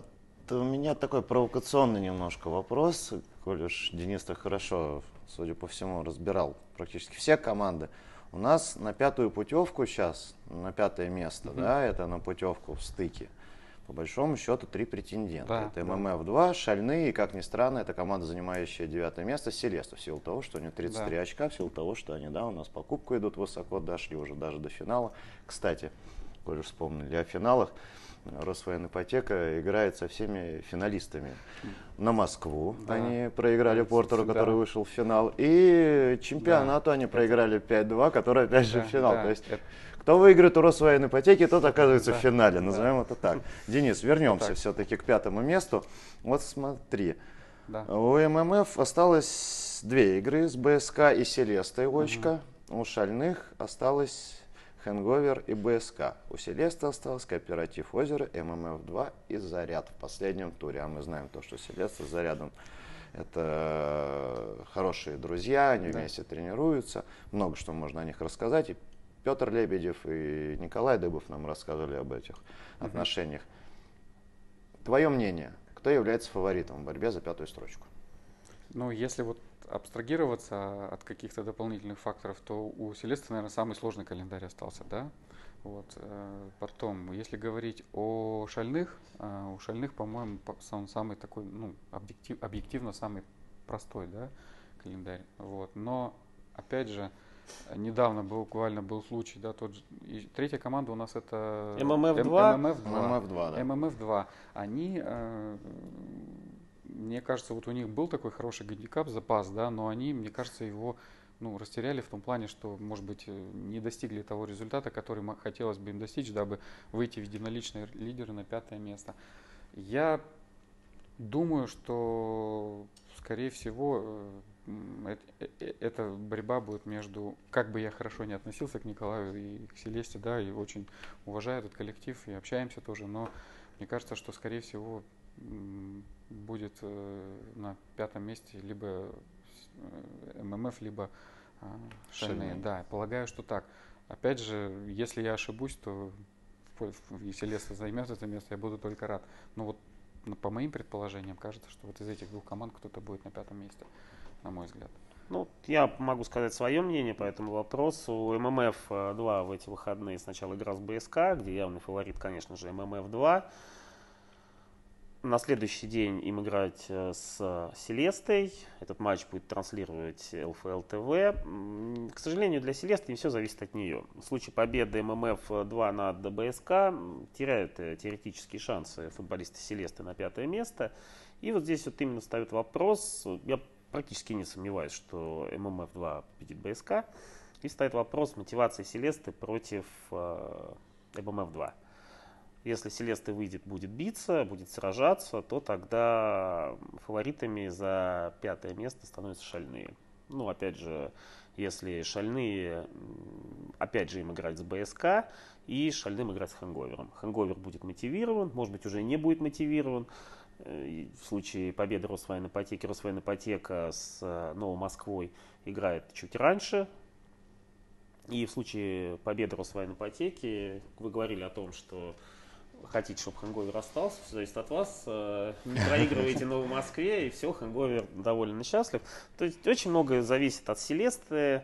у меня такой провокационный немножко вопрос, коль уж Денис так хорошо, судя по всему, разбирал практически все команды. У нас на 5-ю путевку сейчас, на 5-е место, да, это на путевку в стыке. По большому счету 3 претендента. Да, это да. ММФ-2, Шальные, и, как ни странно, это команда, занимающая 9-е место, Селеста, в силу того, что у них 33 Да. очка, в силу того, что они, да, у нас по кубку идут высоко, дошли уже даже до финала. Кстати, коль уж вспомнили о финалах, Росвоенипотека играет со всеми финалистами. На Москву Да. они проиграли Портеру, Да. который вышел в финал, и чемпионату они проиграли 5-2, который опять же Да, в финал. да. То есть кто выиграет у Росвоенипотеки, тот оказывается Да, в финале, да. назовем это так. Денис, вернемся Так. все-таки к 5-му месту. Вот смотри, Да. у ММФ осталось 2 игры с БСК и Селестой очка. У Шальных осталось Хэнговер и БСК. У Селесты осталось Кооператив Озеро, ММФ-2 и Заряд в последнем туре. А мы знаем то, что Селеста с Зарядом это хорошие друзья, они вместе тренируются. Много что можно о них рассказать. И Петр Лебедев и Николай Дыбов нам рассказывали об этих отношениях. Твое мнение, кто является фаворитом в борьбе за 5-ю строчку? Ну, если вот абстрагироваться от каких-то дополнительных факторов, то у Селесты, наверное, самый сложный календарь остался, да? Вот. Потом, если говорить о Шальных, у Шальных, по-моему, он самый такой, ну, объективно самый простой, да, календарь. Вот. Но, опять же, недавно буквально был случай, да, тот же, и третья команда у нас это ММФ-2. ММФ-2, да. ММФ-2. Они, мне кажется, вот у них был такой хороший гандикап, запас, да, но они, мне кажется, его, ну, растеряли в том плане, что, может быть, не достигли того результата, который хотелось бы им достичь, дабы выйти в единоличные лидеры на 5-е место. Я думаю, что, скорее всего, эта борьба будет между, как бы я хорошо не относился к Николаю и к Селесте, да, и очень уважаю этот коллектив и общаемся тоже, но мне кажется, что, скорее всего, будет на 5-м месте либо ММФ, либо Шальные. Да, полагаю, что так. Опять же, если я ошибусь, то если Селеста займет это место, я буду только рад. Но вот по моим предположениям кажется, что вот из этих двух команд кто-то будет на 5-м месте, на мой взгляд. Ну, я могу сказать свое мнение по этому вопросу. У ММФ-2 в эти выходные сначала игра с БСК, где явный фаворит, конечно же, ММФ-2. На следующий день им играть с Селестой. Этот матч будет транслировать ЛФЛ ТВ. К сожалению, для Селесты не все зависит от нее. В случае победы ММФ-2 над БСК теряют теоретические шансы футболисты Селесты на 5-е место. И вот здесь вот именно встает вопрос. Я практически не сомневаюсь, что ММФ-2 победит БСК. И встает вопрос мотивации Селесты против ММФ-2. Если Селеста выйдет, будет биться, будет сражаться, то тогда фаворитами за 5-е место становятся Шальные. Ну, опять же, если Шальные, опять же, им играть с БСК, и Шальным играть с Хэнговером. Хэнговер будет мотивирован, может быть, уже не будет мотивирован. В случае победы Росвоенипотека с Новой Москвой играет чуть раньше. И в случае победы Росвоенипотеки, вы говорили о том, что хотите, чтобы Хэнговер остался, все зависит от вас. Не проигрываете Новой Москве, и все, Хэнговер доволен и счастлив. То есть очень многое зависит от Селесты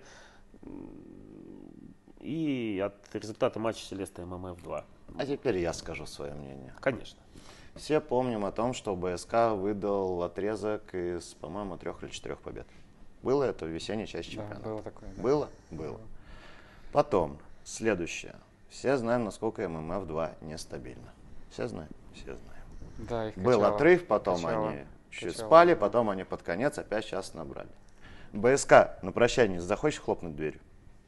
и от результата матча Селесты ММФ-2. А теперь я скажу свое мнение. Конечно. Все помним о том, что БСК выдал отрезок из, по-моему, 3 или 4 побед. Было это в весенней части чемпионата? Да, было такое. Да. Было? Было. Потом, следующее. Все знаем, насколько ММФ-2 нестабильно. Все знаем? Все знаем. Да, их Был качало, отрыв, потом качало, они чуть качало. спали, потом они под конец опять сейчас набрали. БСК на прощание захочешь хлопнуть дверью?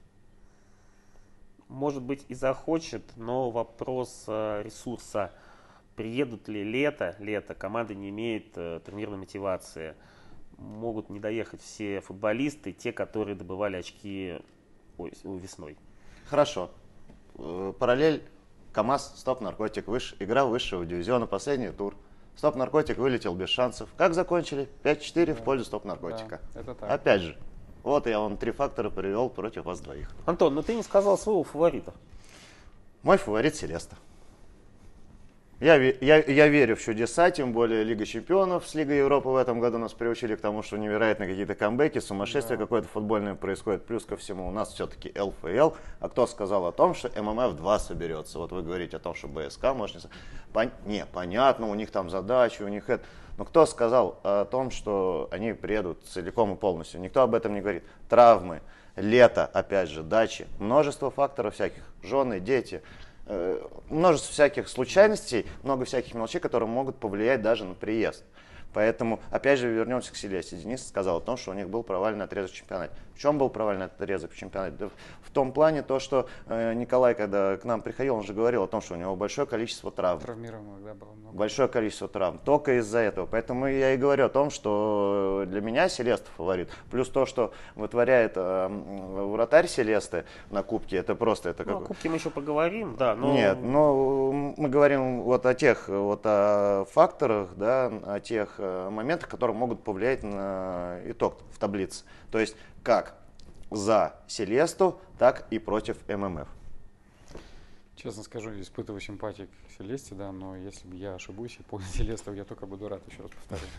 Может быть, и захочет, но вопрос ресурса. Приедут ли лето, команда не имеет турнирной мотивации. Могут не доехать все футболисты, те, которые добывали очки весной. Хорошо. Параллель КамАЗ, Стоп-Наркотик, игра высшего дивизиона, последний тур. Стоп-Наркотик вылетел без шансов. Как закончили? 5-4 в пользу Стоп-Наркотика. Да, это так. Опять же, вот я вам 3 фактора привел против вас двоих. Антон, но ты не сказал своего фаворита. Мой фаворит Селеста. Я верю в чудеса, тем более Лига Чемпионов с Лигой Европы в этом году нас приучили к тому, что невероятно какие-то камбэки, сумасшествие какое-то футбольное происходит. Плюс ко всему у нас все-таки ЛФЛ. А кто сказал о том, что ММФ-2 соберется? Вот вы говорите о том, что БСК может не... Понятно, у них там задачи, у них это... Но кто сказал о том, что они приедут целиком и полностью? Никто об этом не говорит. Травмы, лето, опять же, дачи, множество факторов всяких, жены, дети. Множество всяких случайностей, много всяких мелочей, которые могут повлиять даже на приезд. Поэтому, опять же, вернемся к Селесте. Денис сказал о том, что у них был провальный отрезок в чемпионате. В чем был провальный отрезок в чемпионате? Да в том плане, то, что Николай, когда к нам приходил, он же говорил о том, что у него большое количество травм. Травмированных, да, было много. Большое количество травм. Только из-за этого. Поэтому я и говорю о том, что для меня Селеста фаворит. Плюс то, что вытворяет вратарь Селесты на кубке, это просто... Это о кубке мы еще поговорим, да. Но... Нет, но мы говорим вот о тех о факторах, да, о тех моментах, которые могут повлиять на итог в таблице. То есть как за Селесту, так и против ММФ. Честно скажу, испытываю симпатию к Селесте, да, но если бы я ошибусь и понял Селесту, я только буду рад, еще раз повторю.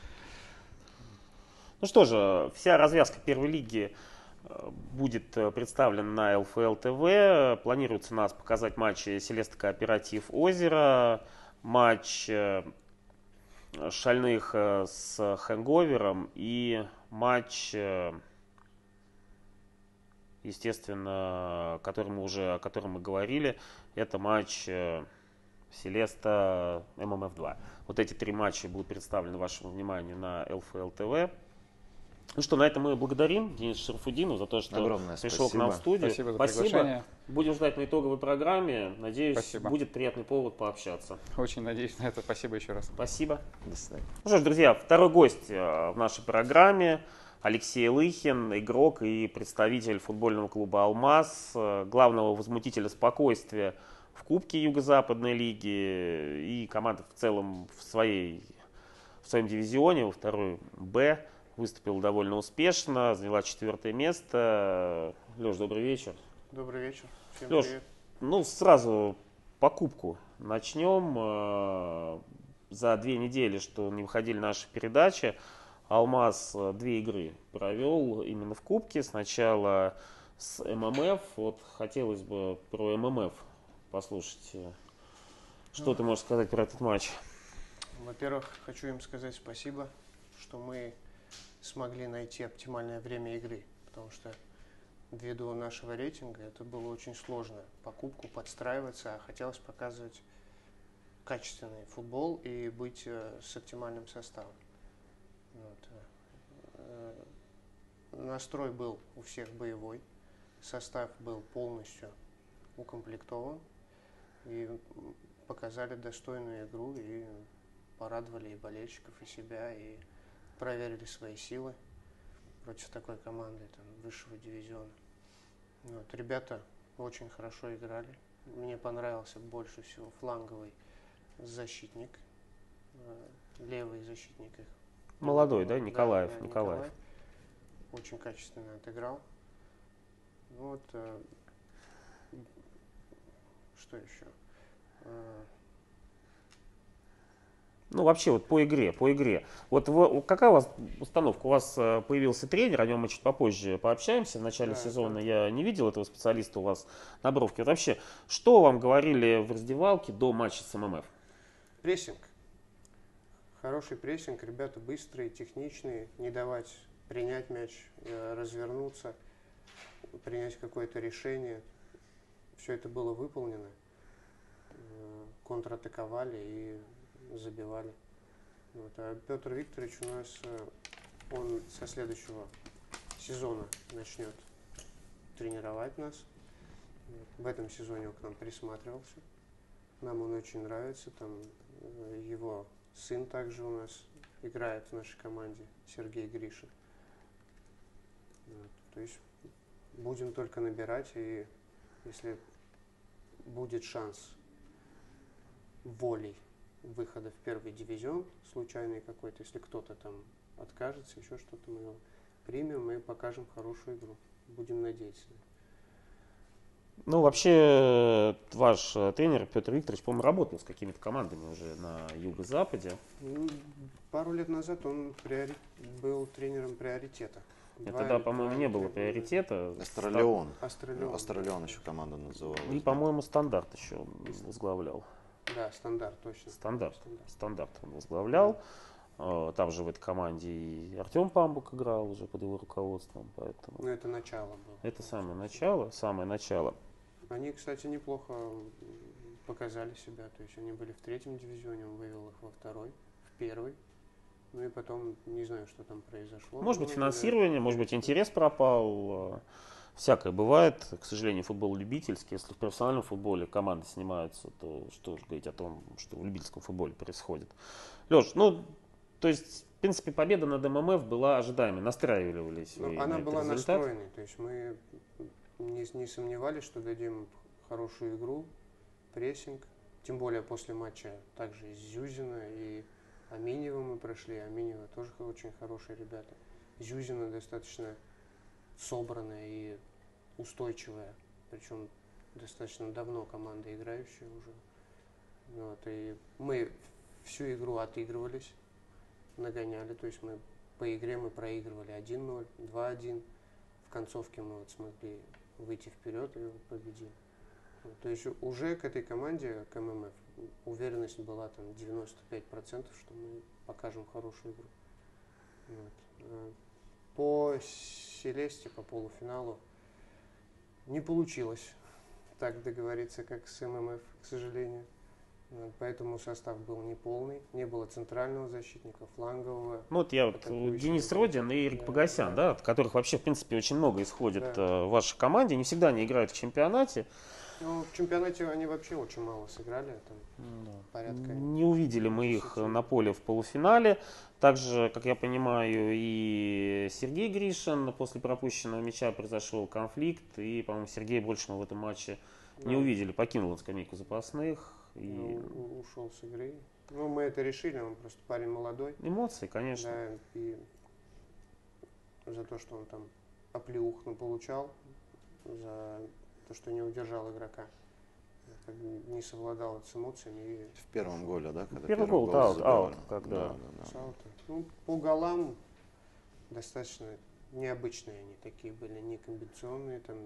Ну что же, вся развязка первой лиги будет представлена на ЛФЛ ТВ. Планируется нас показать матчи Селеста Кооператив Озеро, матч Шальных с Хэнговером и матч, естественно, о котором мы говорили, это матч Селеста ММФ-2. Вот эти три матча будут представлены вашему вниманию на ЛФЛ ТВ. Ну что, на этом мы благодарим Дениса Шарафутдинова за то, что огромное пришел спасибо. к нам в студию. Спасибо за приглашение. Будем ждать на итоговой программе. Надеюсь, Спасибо. будет приятный повод пообщаться. Очень надеюсь на это. Спасибо еще раз. Спасибо. До свидания. Ну что ж, друзья, второй гость в нашей программе Алексей Лыхин, игрок и представитель футбольного клуба «Алмаз», главного возмутителя спокойствия в Кубке Юго-Западной лиги и команда в целом в своем дивизионе, во второй Б. Выступила довольно успешно, заняла 4 место. Леш, добрый вечер. Добрый вечер. Всем Леш, привет. ну сразу по кубку начнем. За 2 недели, что не выходили наши передачи, Алмаз 2 игры провел именно в кубке. Сначала с ММФ. Вот хотелось бы про ММФ послушать. Что ты можешь сказать про этот матч? Во-первых, хочу им сказать спасибо, что мы смогли найти оптимальное время игры, потому что ввиду нашего рейтинга это было очень сложно по кубку подстраиваться, а хотелось показывать качественный футбол и быть с оптимальным составом. Вот. Настрой был у всех боевой, состав был полностью укомплектован и показали достойную игру и порадовали и болельщиков, и себя, и проверили свои силы против такой команды высшего дивизиона. Вот. Ребята очень хорошо играли. Мне понравился больше всего фланговый защитник, левый защитник их. Молодой, да, Николаев? Да, Николаев. Очень качественно отыграл. Вот. Что еще? Ну, вообще, вот по игре. Вот какая у вас установка? У вас появился тренер, о нем мы чуть попозже пообщаемся. В начале сезона я не видел этого специалиста у вас на бровке. Вот вообще, что вам говорили в раздевалке до матча с ММФ? Прессинг. Хороший прессинг. Ребята быстрые, техничные. Не давать принять мяч, развернуться, принять какое-то решение. Все это было выполнено. Контратаковали и забивали. Вот. А Петр Викторович у нас, он со следующего сезона начнет тренировать нас. В этом сезоне он к нам присматривался. Нам он очень нравится. Там его сын также у нас играет в нашей команде, Сергей Гришин. Вот. То есть будем только набирать, и если будет шанс волей выхода в первый дивизион, случайный какой-то, если кто-то там откажется, еще что-то, мы его примем и покажем хорошую игру. Будем надеяться. Ну, вообще, ваш тренер Петр Викторович, по-моему, работал с какими-то командами уже на юго-западе. Ну, пару лет назад он был тренером приоритета. Тогда, по-моему, не было приоритета. Астралион. Астралион. Астралион еще команда называлась. И, по-моему, стандарт еще он возглавлял. Да, стандарт, точно. Стандарт он возглавлял. Там же в этой команде и Артем Памбук играл уже под его руководством. Поэтому... Ну, это начало было. Это самое начало. Они, кстати, неплохо показали себя. То есть они были в 3-м дивизионе, он вывел их во 2-й, в 1-й. Ну и потом, не знаю, что там произошло. Может быть, финансирование, может быть, интерес пропал. Всякое бывает. К сожалению, футбол любительский. Если в профессиональном футболе команды снимаются, то что же говорить о том, что в любительском футболе происходит. Леш, ну, то есть, в принципе, победа над ММФ была ожидаемой. Настраивались вы на она этот была результат? настроенной. То есть мы не сомневались, что дадим хорошую игру, прессинг. Тем более после матча также из Зюзина и Аминева мы прошли. Аминева тоже очень хорошие ребята. Зюзина достаточно собранная и устойчивая. Причем достаточно давно команда играющая уже. Вот, и мы всю игру отыгрывались, нагоняли. То есть мы по игре мы проигрывали 1-0, 2-1. В концовке мы вот смогли выйти вперед и победили. Вот, то есть уже к этой команде, к ММФ, уверенность была там 95%, что мы покажем хорошую игру. Вот. По Селесте, по полуфиналу не получилось так договориться, как с ММФ, к сожалению. Вот, поэтому состав был неполный, не было центрального защитника, флангового. Ну вот Денис Родин и Эрик Погосян, да, от которых вообще, в принципе, очень много исходит в вашей команде. Не всегда они играют в чемпионате. Ну, в чемпионате они вообще очень мало сыграли, там порядка. Не увидели мы их на поле в полуфинале. Также, как я понимаю, и Сергей Гришин, после пропущенного мяча произошел конфликт, и, по-моему, Сергей больше мы в этом матче не увидели. Покинул он скамейку запасных. И... ушел с игры. Ну, мы это решили, он просто парень молодой. Эмоции, конечно. Да, и за то, что он там оплеух получал, за то, что не удержал игрока, не совладал с эмоциями. И... В первом голе, да? Когда первый гол, аут. Когда... Ну, по голам достаточно необычные они такие были, не комбинационные, там,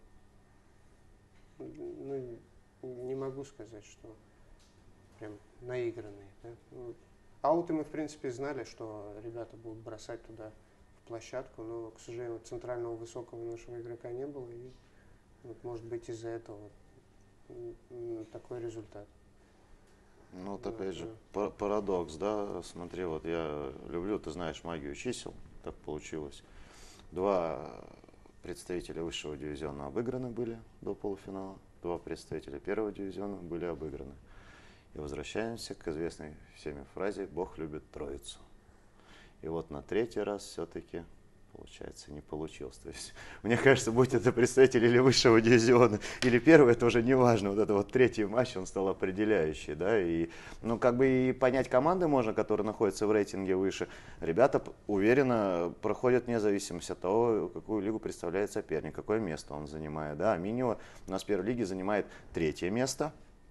не могу сказать, что прям наигранные. Да? Ну, ауты мы, в принципе, знали, что ребята будут бросать туда в площадку, но, к сожалению, центрального высокого нашего игрока не было, и вот, может быть, из-за этого такой результат. Ну, вот опять же, парадокс, да, смотри, вот я люблю, ты знаешь, магию чисел, так получилось. 2 представителя высшего дивизиона обыграны были до полуфинала, 2 представителя первого дивизиона были обыграны. И возвращаемся к известной всеми фразе «Бог любит троицу». И вот на 3-й раз все-таки, получается, не получилось. То есть, мне кажется, будь это представитель или высшего дивизиона, или первый, это уже не важно. Вот это вот 3-й матч, он стал определяющий, да, и, ну, как бы и понять команды можно, которые находятся в рейтинге выше. Ребята уверенно проходят вне зависимости от того, какую лигу представляет соперник, какое место он занимает, да. Аминева у нас в первой лиге занимает 3-е место.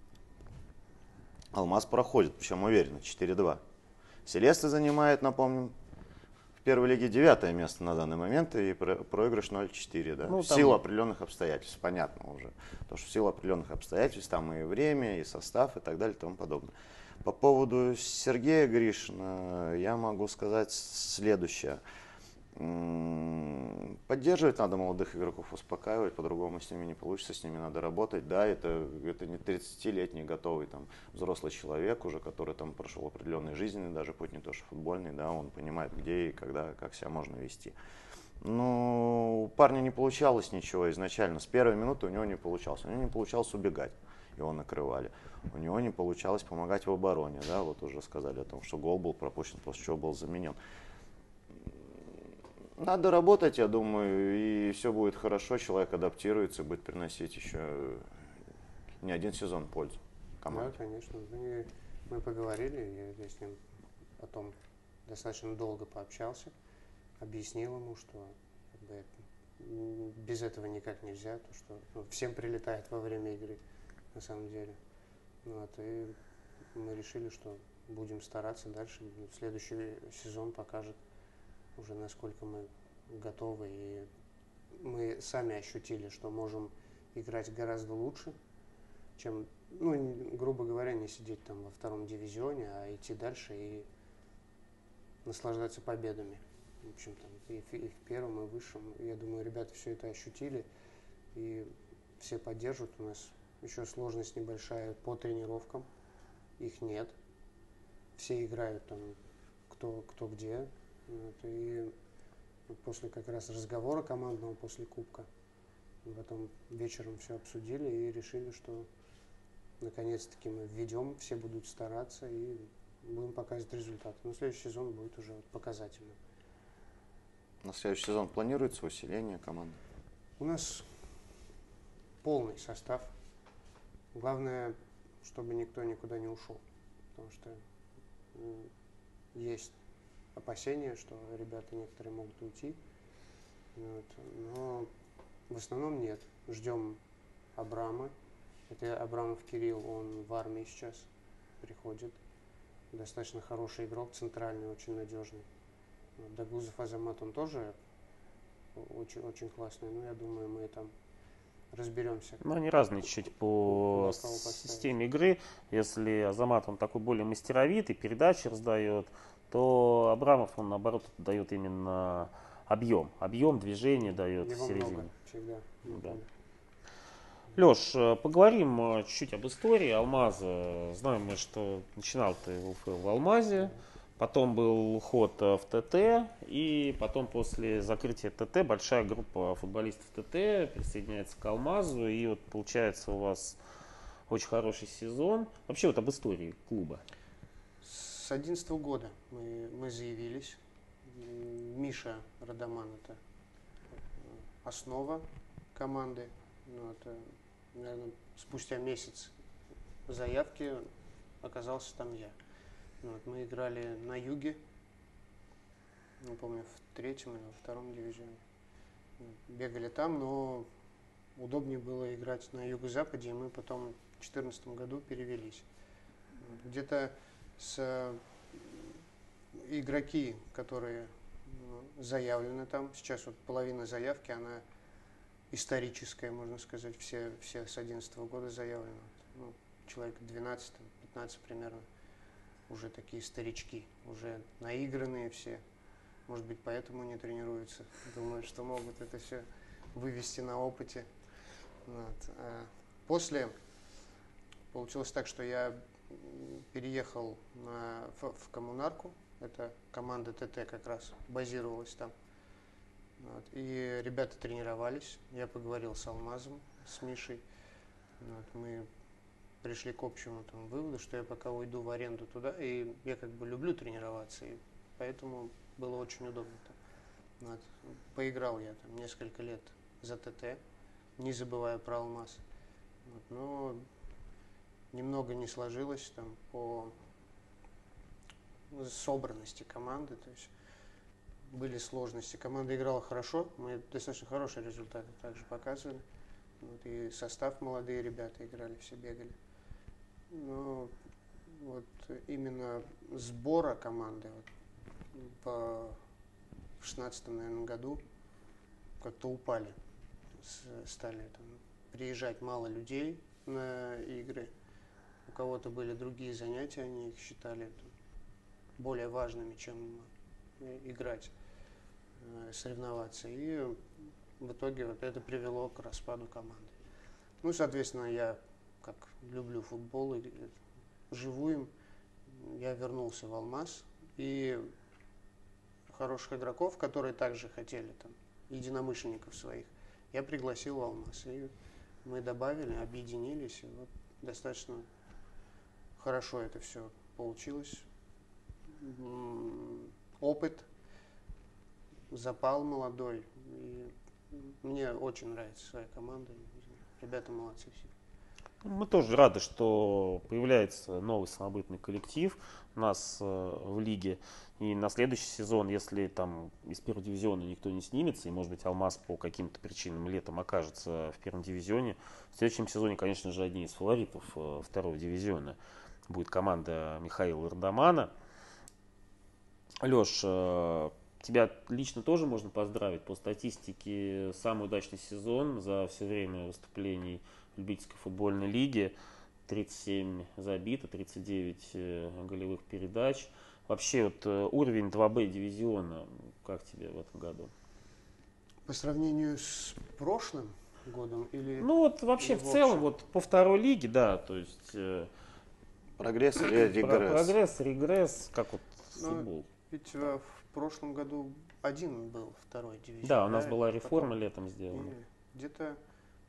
Алмаз проходит, причем уверенно, 4-2. Селеста занимает, напомним, в первой лиге 9-е место на данный момент и проигрыш 0-4, да? Ну, в силу определенных обстоятельств, понятно уже. Потому что в силу определенных обстоятельств там и время, и состав, и так далее, и тому подобное. По поводу Сергея Гришина я могу сказать следующее. Поддерживать надо молодых игроков, успокаивать, по-другому с ними не получится, с ними надо работать. Да, это не 30-летний готовый там взрослый человек уже, который там прошел определенный жизненный даже путь, не то что футбольный, да, он понимает, где и когда, как себя можно вести. Но у парня не получалось ничего изначально, с первой минуты у него не получалось убегать, его накрывали. У него не получалось помогать в обороне, да, вот уже сказали о том, что гол был пропущен, после чего был заменен. Надо работать, я думаю, и все будет хорошо, человек адаптируется, будет приносить еще не один сезон пользу команде. Да, конечно. Мы поговорили, я с ним потом достаточно долго пообщался, объяснил ему, что как бы, без этого никак нельзя, то что всем прилетает во время игры, на самом деле. Вот, и мы решили, что будем стараться дальше. Следующий сезон покажет уже, насколько мы готовы. И мы сами ощутили, что можем играть гораздо лучше, чем, грубо говоря, не сидеть там во втором дивизионе, а идти дальше и наслаждаться победами. В общем, там, и в первом, и в высшем. Я думаю, ребята все это ощутили, и все поддержат. У нас еще сложность небольшая по тренировкам. Их нет. Все играют там кто где. Вот, и после как раз разговора командного, после Кубка, потом вечером все обсудили и решили, что наконец-таки мы введем, все будут стараться и будем показывать результаты. Но следующий сезон будет уже показательным. На следующий сезон планируется усиление команды? У нас полный состав. Главное, чтобы никто никуда не ушел. Потому что есть опасения, что ребята некоторые могут уйти. Вот. Но в основном нет. Ждем Абрама. Это Абрамов Кирилл, он в армии сейчас приходит. Достаточно хороший игрок, центральный, очень надежный. Дагузов Азамат, он тоже очень классный, но я думаю, мы там разберемся. Ну, они разные чуть-чуть по системе игры. Если Азамат, он такой более мастеровитый, передачи раздает, то Абрамов, он наоборот дает именно объем движения дает его в середине. много всегда. Да. Леш, поговорим чуть-чуть об истории Алмаза. Знаем мы, что начинал ты в Алмазе, потом был уход в ТТ, и потом после закрытия ТТ большая группа футболистов ТТ присоединяется к Алмазу, и вот получается у вас очень хороший сезон. Вообще вот об истории клуба. С 2011 года мы заявились. Миша Радаман — это основа команды. Наверное, спустя месяц заявки оказался там я. Мы играли на юге, не помню, в 3-м или во 2-м дивизионе. Бегали там, но удобнее было играть на юго-западе, и мы потом в 2014 году перевелись. Где-то игроки, которые заявлены там, сейчас вот половина заявки, она историческая, можно сказать, все с 2011 года заявлены. Человек 12-15 примерно, уже такие старички, уже наигранные все. Может быть, поэтому не тренируются. Думают, что могут это все вывести на опыте. Вот. После получилось так, что я переехал в Коммунарку. Это команда ТТ как раз базировалась там. Вот. И ребята тренировались. Я поговорил с Алмазом, с Мишей. Вот. Мы пришли к общему выводу, что я пока уйду в аренду туда, и я как бы люблю тренироваться, и поэтому было очень удобно там. Вот. Поиграл я там несколько лет за ТТ, не забывая про Алмаз. Вот. Но немного не сложилось там по собранности команды, то есть были сложности. Команда играла хорошо, мы достаточно хорошие результаты также показывали. Вот, и состав молодые ребята играли, все бегали. Но вот именно сбора команды в 2016, наверное, году как-то упали. Стали там приезжать мало людей на игры. У кого-то были другие занятия, они их считали более важными, чем играть, соревноваться. И в итоге вот это привело к распаду команды. Ну, соответственно, я, как люблю футбол и живу им, я вернулся в Алмаз. И хороших игроков, которые также хотели, там, единомышленников своих, я пригласил в Алмаз. И мы добавили, объединились. И вот достаточно хорошо это все получилось. Опыт, запал молодой. И мне очень нравится своя команда. Ребята молодцы все. Мы тоже рады, что появляется новый самобытный коллектив у нас в лиге. И на следующий сезон, если там из первого дивизиона никто не снимется, и может быть Алмаз по каким-то причинам летом окажется в первом дивизионе, в следующем сезоне, конечно же, одни из фаворитов второго дивизиона будет команда Михаила Ирдамана. Леш, тебя лично тоже можно поздравить. По статистике самый удачный сезон за все время выступлений в любительской футбольной лиге. 37 забито, 39 голевых передач. Вообще вот уровень 2Б дивизиона, как тебе в этом году? По сравнению с прошлым годом или... Ну вот вообще в целом, вот по второй лиге, да, то есть... Прогресс или регресс? Прогресс, регресс, как вот футбол. Ведь в прошлом году один был второй дивизион. Да, у нас была реформа летом сделана. Где-то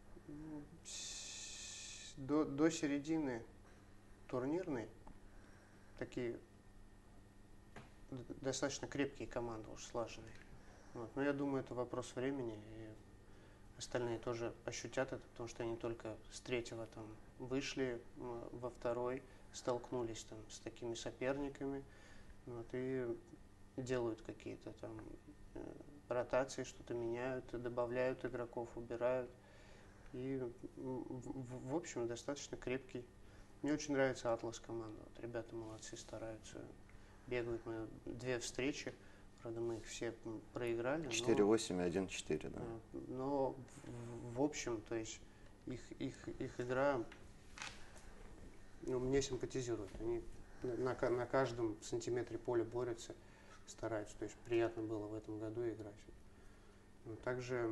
до середины турнирной такие достаточно крепкие команды, уж слаженные. Вот. Но я думаю, это вопрос времени, и остальные тоже ощутят это, потому что они только с третьего там вышли во второй, столкнулись там с такими соперниками, вот, и делают какие-то там ротации, что-то меняют, добавляют игроков, убирают. И в общем достаточно крепкий. Мне очень нравится Атлас команда. Вот ребята молодцы, стараются, бегают. Мы 2 встречи, правда мы их все проиграли. 4-8 и 1-4, да. Но в общем, то есть их игра мне симпатизирует. Они на каждом сантиметре поля борются, стараются. То есть приятно было в этом году играть. Но также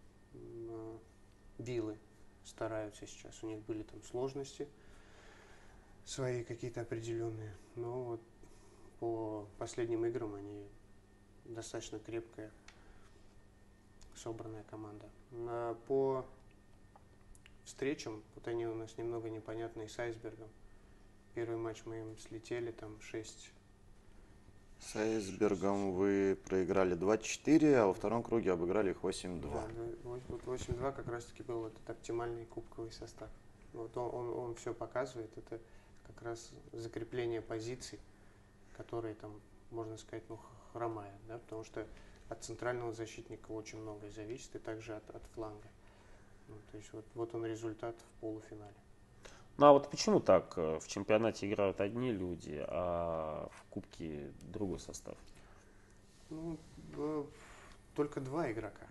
Вилы стараются сейчас. У них были там сложности свои какие-то определенные. Но вот по последним играм они достаточно крепкая, собранная команда. По встречам, вот они у нас немного непонятные с Айсбергом. Первый матч мы им слетели, там 6. С Айсбергом вы проиграли 2-4, а во втором круге обыграли их 8-2. Да, вот 8-2 как раз-таки был этот оптимальный кубковый состав. Вот он все показывает, это как раз закрепление позиций, которые там, можно сказать, хромают, да, потому что от центрального защитника очень многое зависит, и также от фланга. То есть вот он результат в полуфинале. Ну а вот почему так? В чемпионате играют одни люди, а в кубке другой состав? Ну, только 2 игрока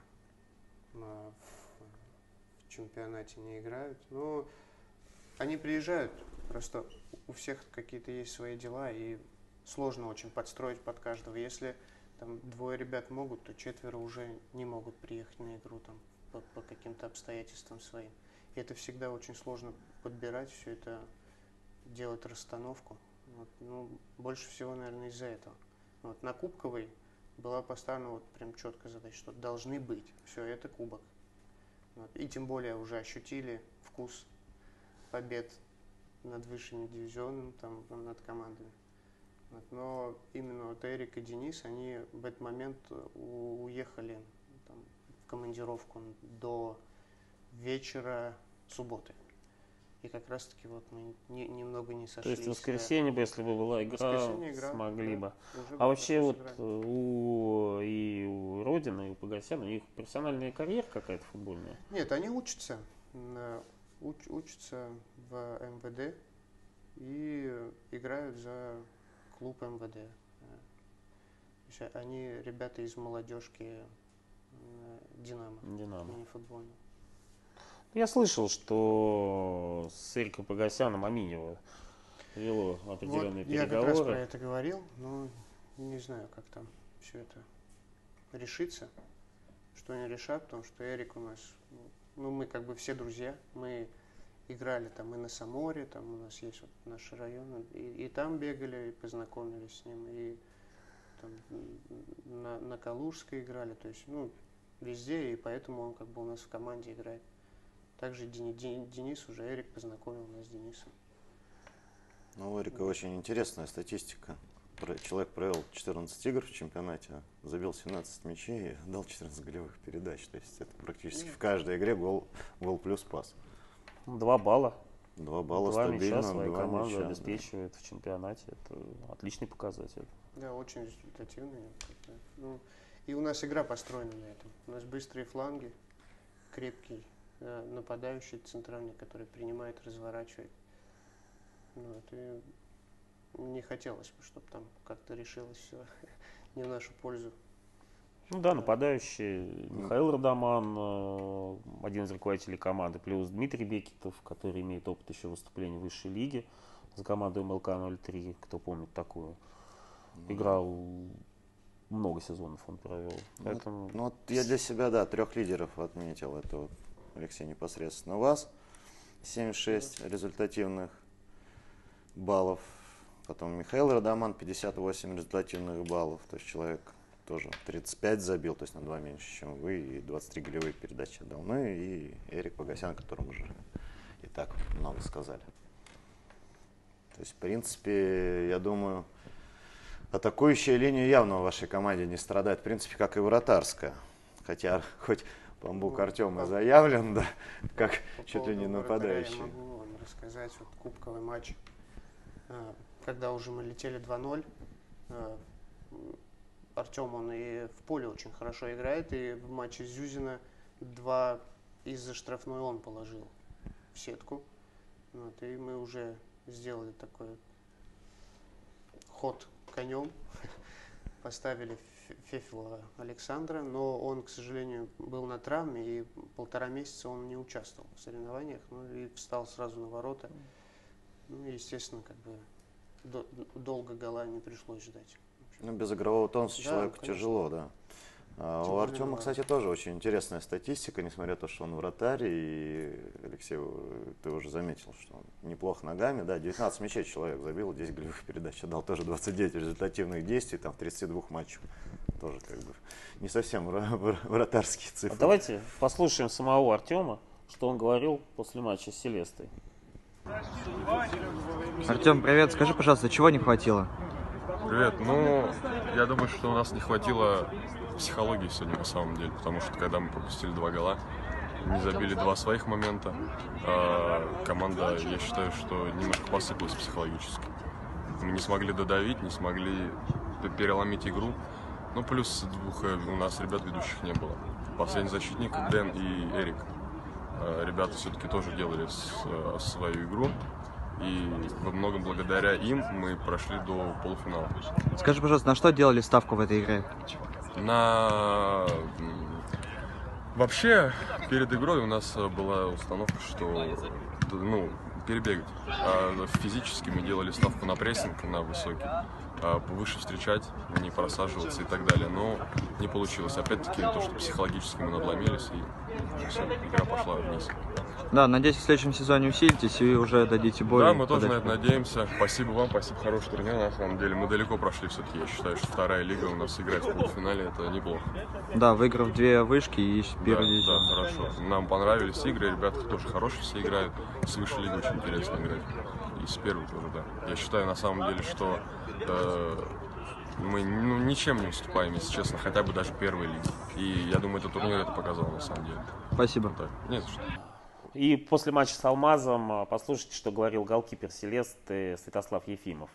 в чемпионате не играют. Но они приезжают, просто у всех какие-то есть свои дела, и сложно очень подстроить под каждого. Если там 2 ребят могут, то 4 уже не могут приехать на игру там, по каким-то обстоятельствам своим. И это всегда очень сложно подбирать, все это делать расстановку. Вот, ну, больше всего, наверное, из-за этого. Вот, на кубковой была поставлена вот прям четкая задача, что должны быть. Все, это кубок. Вот, и тем более уже ощутили вкус побед над высшими дивизионами, там, над командами. Вот, но именно вот Эрик и Денис, они в этот момент уехали там, в командировку до вечера субботы. И как раз таки вот мы немного не сошлись. То есть в воскресенье бы, если бы была игра, смогли бы. А вообще вот у Родина, и у Погосяна, у них профессиональная карьера какая-то футбольная? Нет, они учатся. Учатся в МВД и играют за клуб МВД. Они ребята из молодежки Динамо. Не футбольного. Я слышал, что с Эриком Погосяном Аминева вело определенные переговоры. Я как раз про это говорил, но не знаю, как там все это решится, что они решат, потому что Эрик у нас, ну мы как бы все друзья, мы играли там и на Саморе, там у нас есть вот наши районы, и там бегали, и познакомились с ним, и там на Калужской играли, то есть, ну, везде, и поэтому он как бы у нас в команде играет. Также Денис, уже Эрик познакомил нас с Денисом. Ну, у Эрика очень интересная статистика. Человек провел 14 игр в чемпионате, забил 17 мячей и дал 14 голевых передач. То есть это практически в каждой игре гол плюс пас. 2 балла. 2 балла 2 стабильно, мяча своя 2 команда мяча, да. обеспечивает в чемпионате. Это отличный показатель. Да, очень результативный. Ну, и у нас игра построена на этом. У нас быстрые фланги, крепкий нападающий центральный, который принимает, разворачивает. Вот, и не хотелось бы, чтобы там как-то решилось все не в нашу пользу. Ну да, нападающий Михаил Радаман, один из руководителей команды, плюс Дмитрий Бекетов, который имеет опыт еще выступлений в высшей лиге за команду МЛК-03, кто помнит такую. Играл много сезонов, он провел. Поэтому... Ну, вот я для себя, да, 3 лидеров отметил. Это вот, Алексей, непосредственно вас. 76 результативных баллов. Потом Михаил Радаман, 58 результативных баллов. То есть человек тоже 35 забил, то есть на 2 меньше, чем вы, и 23 голевые передачи отдал. Ну и Эрик Погосян, о котором уже и так много сказали. То есть, в принципе, я думаю, атакующая линия явно в вашей команде не страдает, в принципе, как и вратарская. Хотя, хоть Бамбук Артема заявлен, да, как чуть ли не нападающий. Я могу вам рассказать, вот кубковый матч, когда уже мы летели 2-0, Артем, он и в поле очень хорошо играет, и в матче Зюзина 2 из-за штрафной он положил в сетку. Вот, и мы уже сделали такой ход конем, поставили Фефелова Александра, но он, к сожалению, был на травме, и 1,5 месяца он не участвовал в соревнованиях, ну и встал сразу на ворота. Ну и, естественно, как бы долго гола не пришлось ждать. Ну, без игрового тонуса Да, человеку конечно. тяжело, да. У Артема, кстати, тоже очень интересная статистика, несмотря на то, что он вратарь, и, Алексей, ты уже заметил, что он неплохо ногами, да, 19 мячей человек забил, 10 голевых передач отдал, тоже 29 результативных действий, там, в 32 матчах. Тоже, как бы, не совсем вратарские цифры. А давайте послушаем самого Артема, что он говорил после матча с Селестой. Артем, привет, скажи, пожалуйста, чего не хватило? Привет. Ну, я думаю, что у нас не хватило психологии сегодня на самом деле, потому что когда мы пропустили 2 гола, не забили 2 своих момента, команда, я считаю, что немножко посыпалась психологически. Мы не смогли додавить, не смогли переломить игру. Ну, плюс 2 у нас ребят ведущих не было. Последний защитник Дэн и Эрик. Ребята все-таки тоже делали свою игру. И во многом благодаря им мы прошли до полуфинала. Скажи, пожалуйста, на что делали ставку в этой игре? Вообще, перед игрой у нас была установка, что перебегать. Физически мы делали ставку на прессинг, на высокий, повыше встречать, не просаживаться и так далее. Но не получилось. Опять-таки, то, что психологически мы надломились, и все, игра пошла вниз. Да, надеюсь, в следующем сезоне усилитесь и уже дадите бой. Да, мы тоже на это надеемся. Спасибо вам, спасибо, хороший турнир, на самом деле. Мы далеко прошли все-таки. Я считаю, что 2-я лига у нас играть в полуфинале, это неплохо. Да, выиграв 2 вышки и первый дивизион. Да, хорошо. Нам понравились игры, ребята тоже хорошие все играют. С высшей лиги очень интересно играть. И с первой тоже, да. Я считаю, на самом деле, что мы ничем не уступаем, если честно, хотя бы даже первой лиги. И я думаю, этот турнир это показал, на самом деле. Спасибо. Так, не за что. И после матча с Алмазом послушайте, что говорил голкипер Селесты Святослав Ефимов.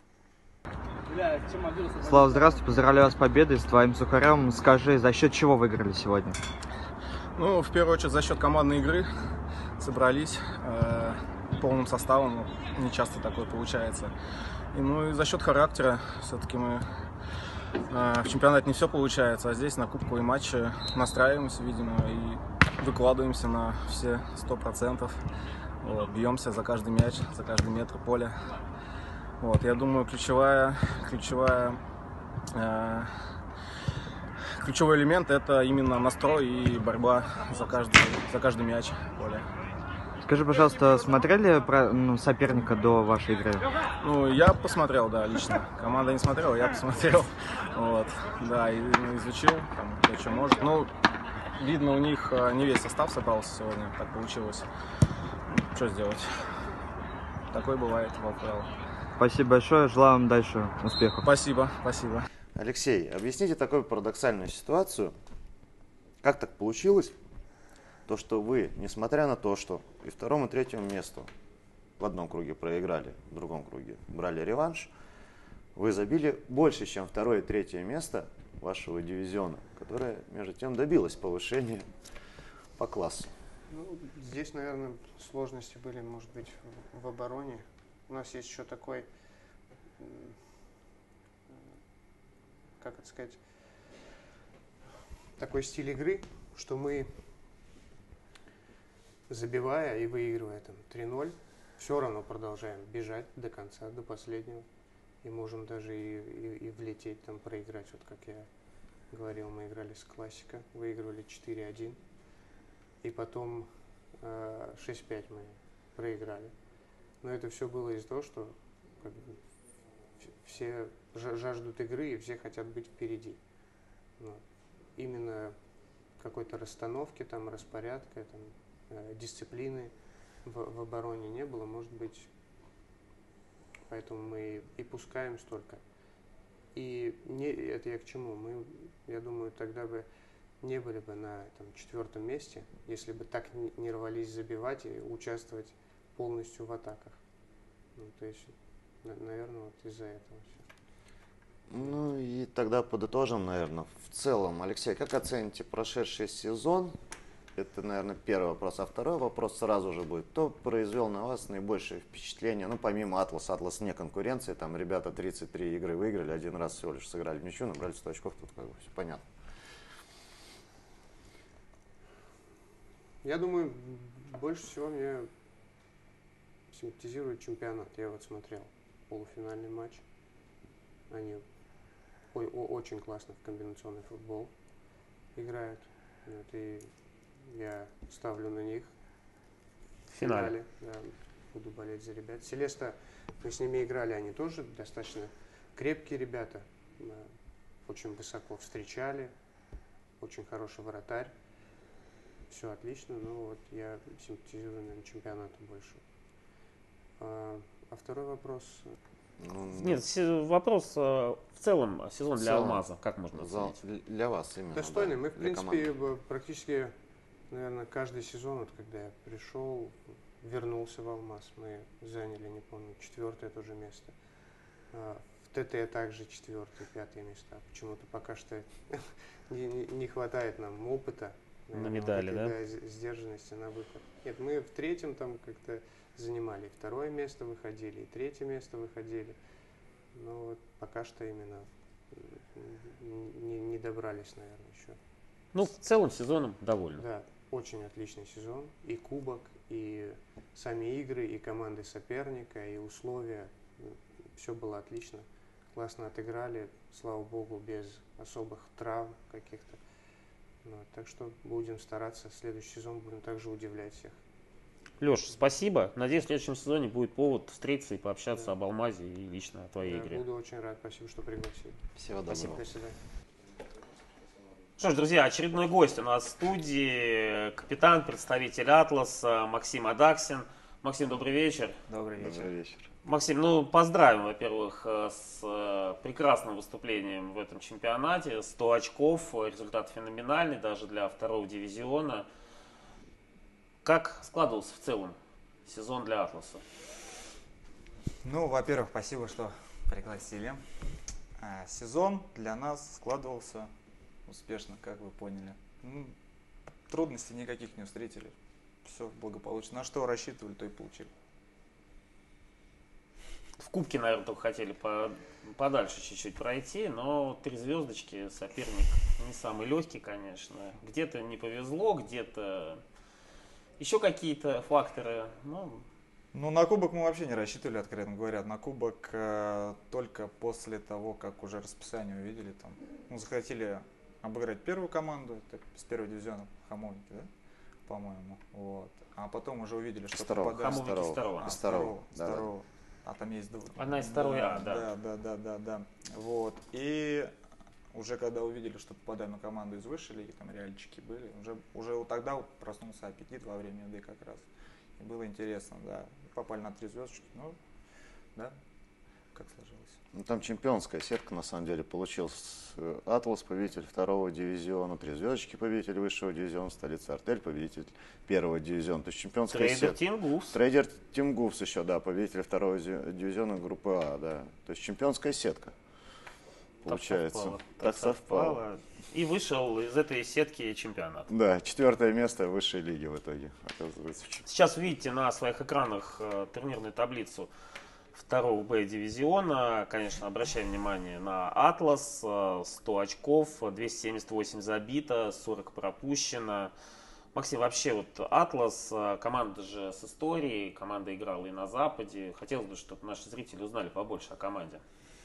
Слава, здравствуй, поздравляю вас с победой, с твоим сухарем. Скажи, за счет чего выиграли сегодня? Ну, в первую очередь, за счет командной игры собрались полным составом, не часто такое получается. И за счет характера, все-таки мы в чемпионате не все получается, а здесь на кубковые матчи настраиваемся, видимо, и выкладываемся на все 100%, бьемся за каждый мяч, за каждый метр поля. Я думаю, ключевой элемент — это именно настрой и борьба за каждый мяч поля. Скажи, пожалуйста, смотрели соперника до вашей игры? Я посмотрел, да, лично. Команда не смотрела, я посмотрел. Да, и изучил, кто что может. Видно, у них не весь состав собрался сегодня, так получилось. Что сделать? Такое бывает в АПЛ. Спасибо большое, желаю вам дальше успехов. Спасибо. Алексей, объясните такую парадоксальную ситуацию. Как так получилось, то, что вы, несмотря на то, что и 2-му, и 3-му месту в одном круге проиграли, в другом круге брали реванш, вы забили больше, чем второе и третье место вашего дивизиона, которое, между тем, добилось повышения по классу. Ну, здесь, наверное, сложности были, может быть, в обороне. У нас есть еще такой, как это сказать, такой стиль игры, что мы, забивая и выигрывая там 3-0, все равно продолжаем бежать до конца, до последнего. И можем даже и влететь, там, проиграть. Вот как я говорил, мы играли с Классика, выигрывали 4-1. И потом 6-5 мы проиграли. Но это все было из-за того, что как бы, все жаждут игры и все хотят быть впереди. Вот. Именно какой-то расстановки, там, распорядка, там, дисциплины в обороне не было, может быть, поэтому мы и пускаем столько. И это я к чему? Мы, я думаю, тогда бы не были бы на там, 4-м месте, если бы так не рвались забивать и участвовать полностью в атаках. Ну, то есть, наверное, вот из-за этого все. Ну и тогда подытожим, наверное, в целом. Алексей, как оцените прошедший сезон? Это, наверное, первый вопрос. А второй вопрос сразу же будет. Кто произвел на вас наибольшее впечатление? Ну, помимо Атласа. Атлас вне конкуренции. Там ребята 33 игры выиграли. Один раз всего лишь сыграли в ничью, набрали 100 очков. Тут как бы все понятно. Я думаю, больше всего мне симпатизирует чемпионат. Я вот смотрел полуфинальный матч. Они очень классно в комбинационный футбол играют. Вот, и я ставлю на них в финале. Да, буду болеть за ребят. Селеста, мы с ними играли, они тоже достаточно крепкие ребята. Очень высоко встречали. Очень хороший вратарь. Все отлично, но вот я симпатизирую, наверное, чемпионату больше. А второй вопрос. Нет, вопрос в целом сезон для Алмаза, как можно оценить? Для вас именно. Достойный. Мы, в принципе, практически, наверное, каждый сезон, вот, когда я пришел, вернулся в Алмаз, мы заняли, не помню, 4-е тоже место. В ТТ также 4-е, 5-е места. Почему-то пока что не хватает нам опыта. На медали, да? Сдержанности на выход. Нет, мы в 3-м там как-то занимали, 2-е место выходили, и 3-е место выходили. Но вот пока что именно не добрались, наверное, еще. Ну, в целом сезоном довольны. Да, очень отличный сезон. И кубок, и сами игры, и команды соперника, и условия. Все было отлично. Классно отыграли, слава богу, без особых травм каких-то. Так что будем стараться, следующий сезон будем также удивлять всех. Леш, спасибо. Надеюсь, в следующем сезоне будет повод встретиться и пообщаться об Алмазе и лично о твоей игре. Буду очень рад. Спасибо, что пригласили. Всего доброго. Спасибо. До свидания. Что ж, друзья, очередной гость у нас в студии. Капитан, представитель Атласа Максим Адаксин. Максим, добрый вечер. Добрый вечер. Добрый вечер. Максим, ну поздравим, во-первых, с прекрасным выступлением в этом чемпионате. 100 очков, результат феноменальный даже для второго дивизиона. Как складывался в целом сезон для Атласа? Ну, во-первых, спасибо, что пригласили. Сезон для нас складывался успешно, как вы поняли. Трудностей никаких не встретили. Все благополучно. На что рассчитывали, то и получили. В кубке, наверное, только хотели подальше чуть-чуть пройти, но 3 звездочки, соперник не самый легкий, конечно. Где-то не повезло, где-то еще какие-то факторы. Ну, на кубок мы вообще не рассчитывали, откровенно говоря. На кубок только после того, как уже расписание увидели. Там, захотели обыграть первую команду, это с первого дивизиона Хамовники, да? По-моему. Вот. А потом уже увидели, что попадаем. Второго. А там есть два. Одна из второй А, да. Да. Вот. И уже когда увидели, что попадаем на команду из высшей лиги, там реальчики были, уже тогда проснулся аппетит во время еды как раз. И было интересно, да. Попали на 3 звездочки, ну, да. как сложилось. Ну, там чемпионская сетка, на самом деле, получился. Атлас, победитель второго дивизиона, Три звездочки, победитель высшего дивизиона, Столица Артель, победитель первого дивизиона. То есть чемпионская сетка. Трейдер Team Goose. Трейдер Team Goose еще, да, победитель второго дивизиона группы А, да. То есть чемпионская сетка. Получается. Так совпало. И вышел из этой сетки чемпионат. Да, 4 место высшей лиги в итоге, оказывается. Сейчас видите на своих экранах турнирную таблицу второго Б-дивизиона. Конечно, обращаем внимание на Атлас. 100 очков, 278 забито, 40 пропущено. Максим, вообще вот Атлас, команда же с историей, команда играла и на Западе. Хотелось бы, чтобы наши зрители узнали побольше о команде.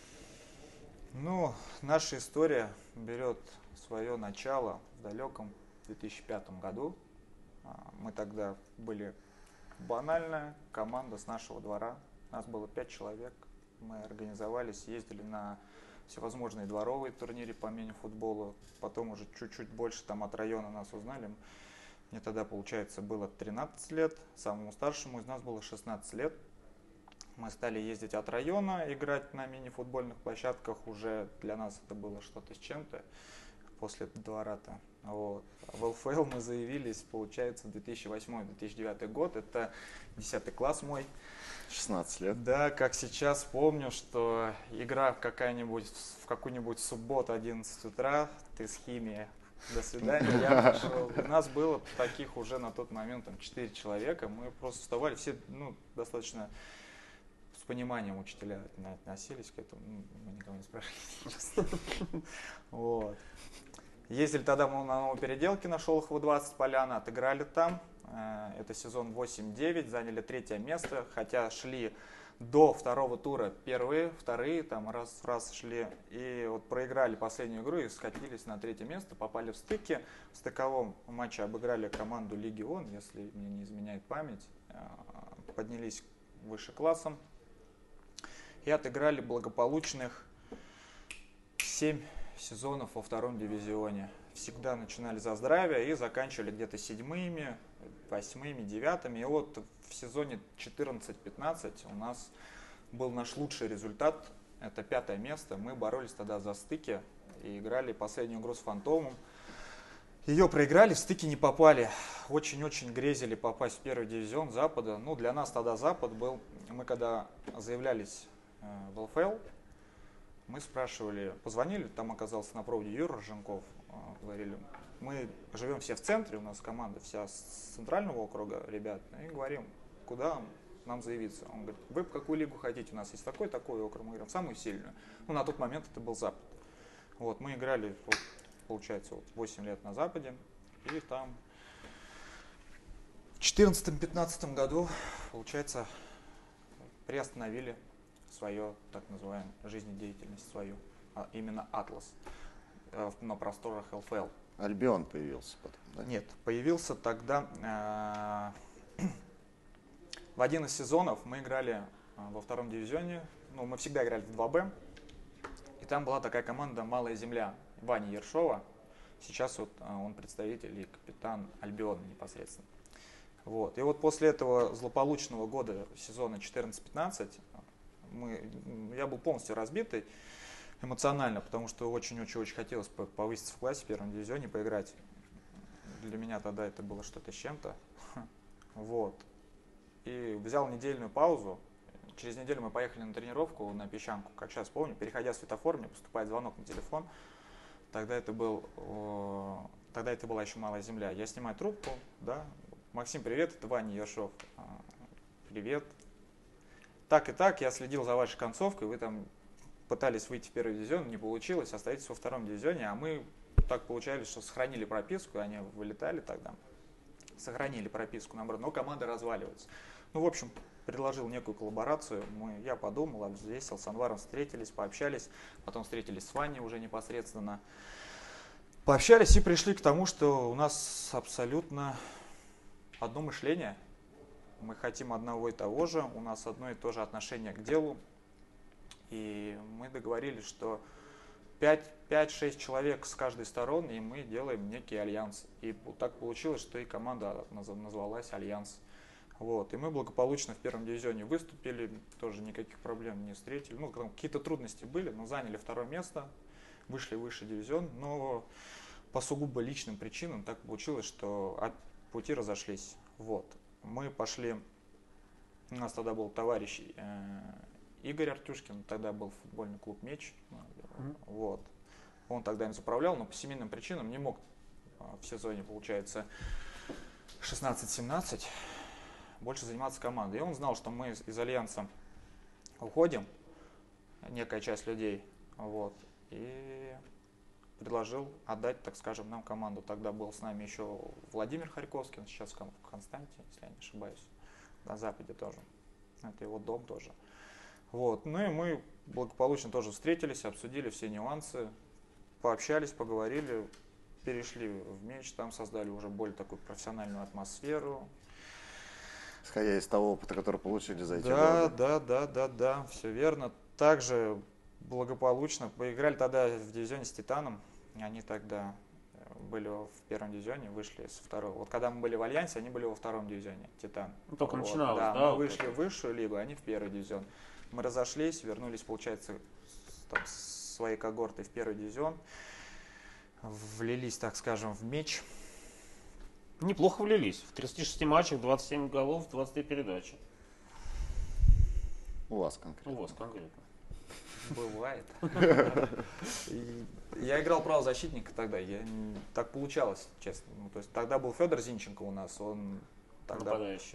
Ну, наша история берет свое начало в далеком 2005 году. Мы тогда были банальная команда с нашего двора. Нас было 5 человек. Мы организовались, ездили на всевозможные дворовые турниры по мини-футболу. Потом уже чуть-чуть больше там от района нас узнали. Мне тогда, получается, было 13 лет. Самому старшему из нас было 16 лет. Мы стали ездить от района, играть на мини-футбольных площадках. Уже для нас это было что-то с чем-то после двора-то. Вот. В ЛФЛ мы заявились, получается, 2008-2009 год. Это 10 класс мой. 16 лет. Да, как сейчас помню, что игра в какую-нибудь субботу 11 утра, ты с химией. До свидания, я пошел. У нас было таких уже на тот момент 4 человека. Мы просто вставали, все достаточно с пониманием учителя относились к этому. Мы никого не спрашивали. Вот. Ездили тогда мы на Новопеределке на Шолохова 20 Поляна, отыграли там. Это сезон 8-9, заняли 3 место, хотя шли до второго тура первые, вторые, там раз шли. И вот проиграли последнюю игру и скатились на 3 место, попали в стыки. В стыковом матче обыграли команду Легион, если мне не изменяет память. Поднялись выше классом и отыграли благополучных 7 сезонов во втором дивизионе. Всегда начинали за здравие и заканчивали где-то 7-ми, 8-ми, 9-ми. И вот в сезоне 14-15 у нас был наш лучший результат. Это 5 место. Мы боролись тогда за стыки и играли последнюю игру с Фантомом. Ее проиграли, в стыки не попали. Очень-очень грезили попасть в первый дивизион Запада. Ну, для нас тогда Запад был... Мы когда заявлялись в ЛФЛ, мы спрашивали, позвонили, там оказался на проводе Юра Роженков, говорили, мы живем все в центре, у нас команда вся с центрального округа, ребят, и говорим, куда нам заявиться. Он говорит, вы в какую лигу хотите, у нас есть такой округ, мы говорим, самую сильную. Ну, на тот момент это был Запад. Вот, мы играли, получается, 8 лет на Западе, и там в 2014-2015 году, получается, приостановили свою, так называемую, жизнедеятельность свою, именно Атлас, на просторах ЛФЛ. Альбион появился потом, да? Нет, появился тогда, в один из сезонов мы играли во втором дивизионе, ну, мы всегда играли в 2Б, и там была такая команда «Малая земля» Вани Ершова, сейчас вот он представитель и капитан Альбиона непосредственно. Вот. И вот после этого злополучного года сезона 14-15 я был полностью разбитый эмоционально, потому что очень-очень хотелось повыситься в классе в первом дивизионе, поиграть. Для меня тогда это было что-то с чем-то. Вот. И взял недельную паузу. Через неделю мы поехали на тренировку на Песчанку. Как сейчас помню, переходя светофор, мне поступает звонок на телефон. Тогда это была еще «Малая земля». Я снимаю трубку, да. Максим, привет, это Ваня Ершов. Привет. Так и так, я следил за вашей концовкой, вы там пытались выйти в первый дивизион, не получилось, остаетесь во втором дивизионе, а мы так получались, что сохранили прописку, они вылетали тогда, сохранили прописку, наоборот, но команда разваливается. Ну, в общем, предложил некую коллаборацию, я подумал, взвесил, с Анваром встретились, пообщались, потом встретились с Ваней уже непосредственно, пообщались и пришли к тому, что у нас абсолютно одно мышление. Мы хотим одного и того же, у нас одно и то же отношение к делу. И мы договорились, что 5-6 человек с каждой стороны, и мы делаем некий альянс. И так получилось, что и команда назвалась «Альянс». Вот. И мы благополучно в первом дивизионе выступили, тоже никаких проблем не встретили. Ну, какие-то трудности были, но заняли 2-е место, вышли в высший дивизион, но по сугубо личным причинам так получилось, что пути разошлись. Вот. Мы пошли, у нас тогда был товарищ Игорь Артюшкин, тогда был футбольный клуб «Меч». Вот. Он тогда им заправлял, но по семейным причинам не мог в сезоне, получается, 16-17 больше заниматься командой. И он знал, что мы из Альянса уходим, некая часть людей, вот, и предложил отдать, так скажем, нам команду. Тогда был с нами еще Владимир Харьковский, он сейчас в Константе, если я не ошибаюсь, на Западе тоже. Это его дом тоже. Вот. Ну и мы благополучно тоже встретились, обсудили все нюансы, пообщались, поговорили, перешли в «Меч», там создали уже более такую профессиональную атмосферу. Исходя из того опыта, который получили за эти годы. Да, все верно. Также благополучно поиграли тогда в дивизионе с «Титаном». Они тогда были в первом дивизионе, вышли со второго. Вот когда мы были в Альянсе, они были во втором дивизионе, «Титан». Только вот, начиналось, да? да? Мы вышли в высшую лигу, они в первый дивизион. Мы разошлись, вернулись, получается, там, с своей когортой в первый дивизион. Влились, так скажем, в «Меч». Неплохо влились. В 36 матчах 27 голов, 23 передачи. У вас конкретно. У вас конкретно. Бывает. Я играл правозащитника тогда, так получалось, честно. Ну, то есть тогда был Федор Зинченко у нас, он тогда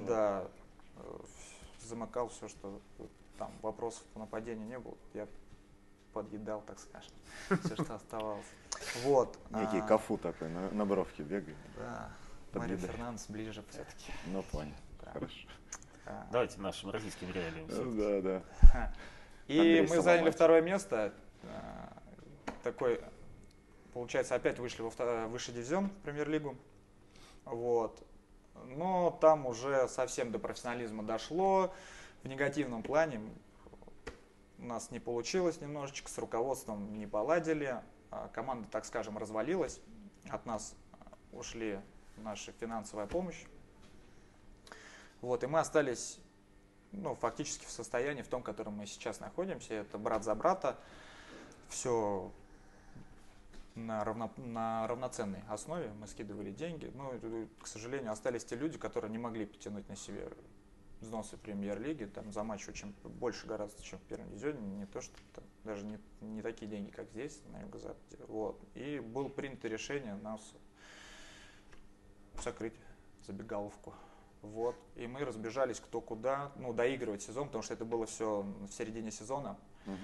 замыкал все, что там вопросов по нападению не было. Я подъедал, так скажем, все, что оставалось. Вот. Некий Кафу такой, на бровке бегает. Да. Марио Фернандес ближе все-таки. Ну, понял. Хорошо. Давайте нашим российским реалиям. Да. И мы заняли 2-е место. Такой, получается, опять вышли во высший дивизион, в премьер-лигу. Вот. Но там уже совсем до профессионализма дошло. В негативном плане у нас не получилось немножечко, с руководством не поладили. Команда, так скажем, развалилась. От нас ушли наша финансовая помощь. Вот, и мы остались, ну, фактически в состоянии, в том, в котором мы сейчас находимся. Это брат за брата. Все на равноценной основе. Мы скидывали деньги. Но, к сожалению, остались те люди, которые не могли потянуть на себе взносы премьер-лиги. Там за матч очень больше гораздо, чем в первом дивизионе. Не то, что там, даже не такие деньги, как здесь, на юго-западе. Вот. И было принято решение нас закрыть забегаловку. Вот. И мы разбежались кто куда, ну, доигрывать сезон, потому что это было все в середине сезона.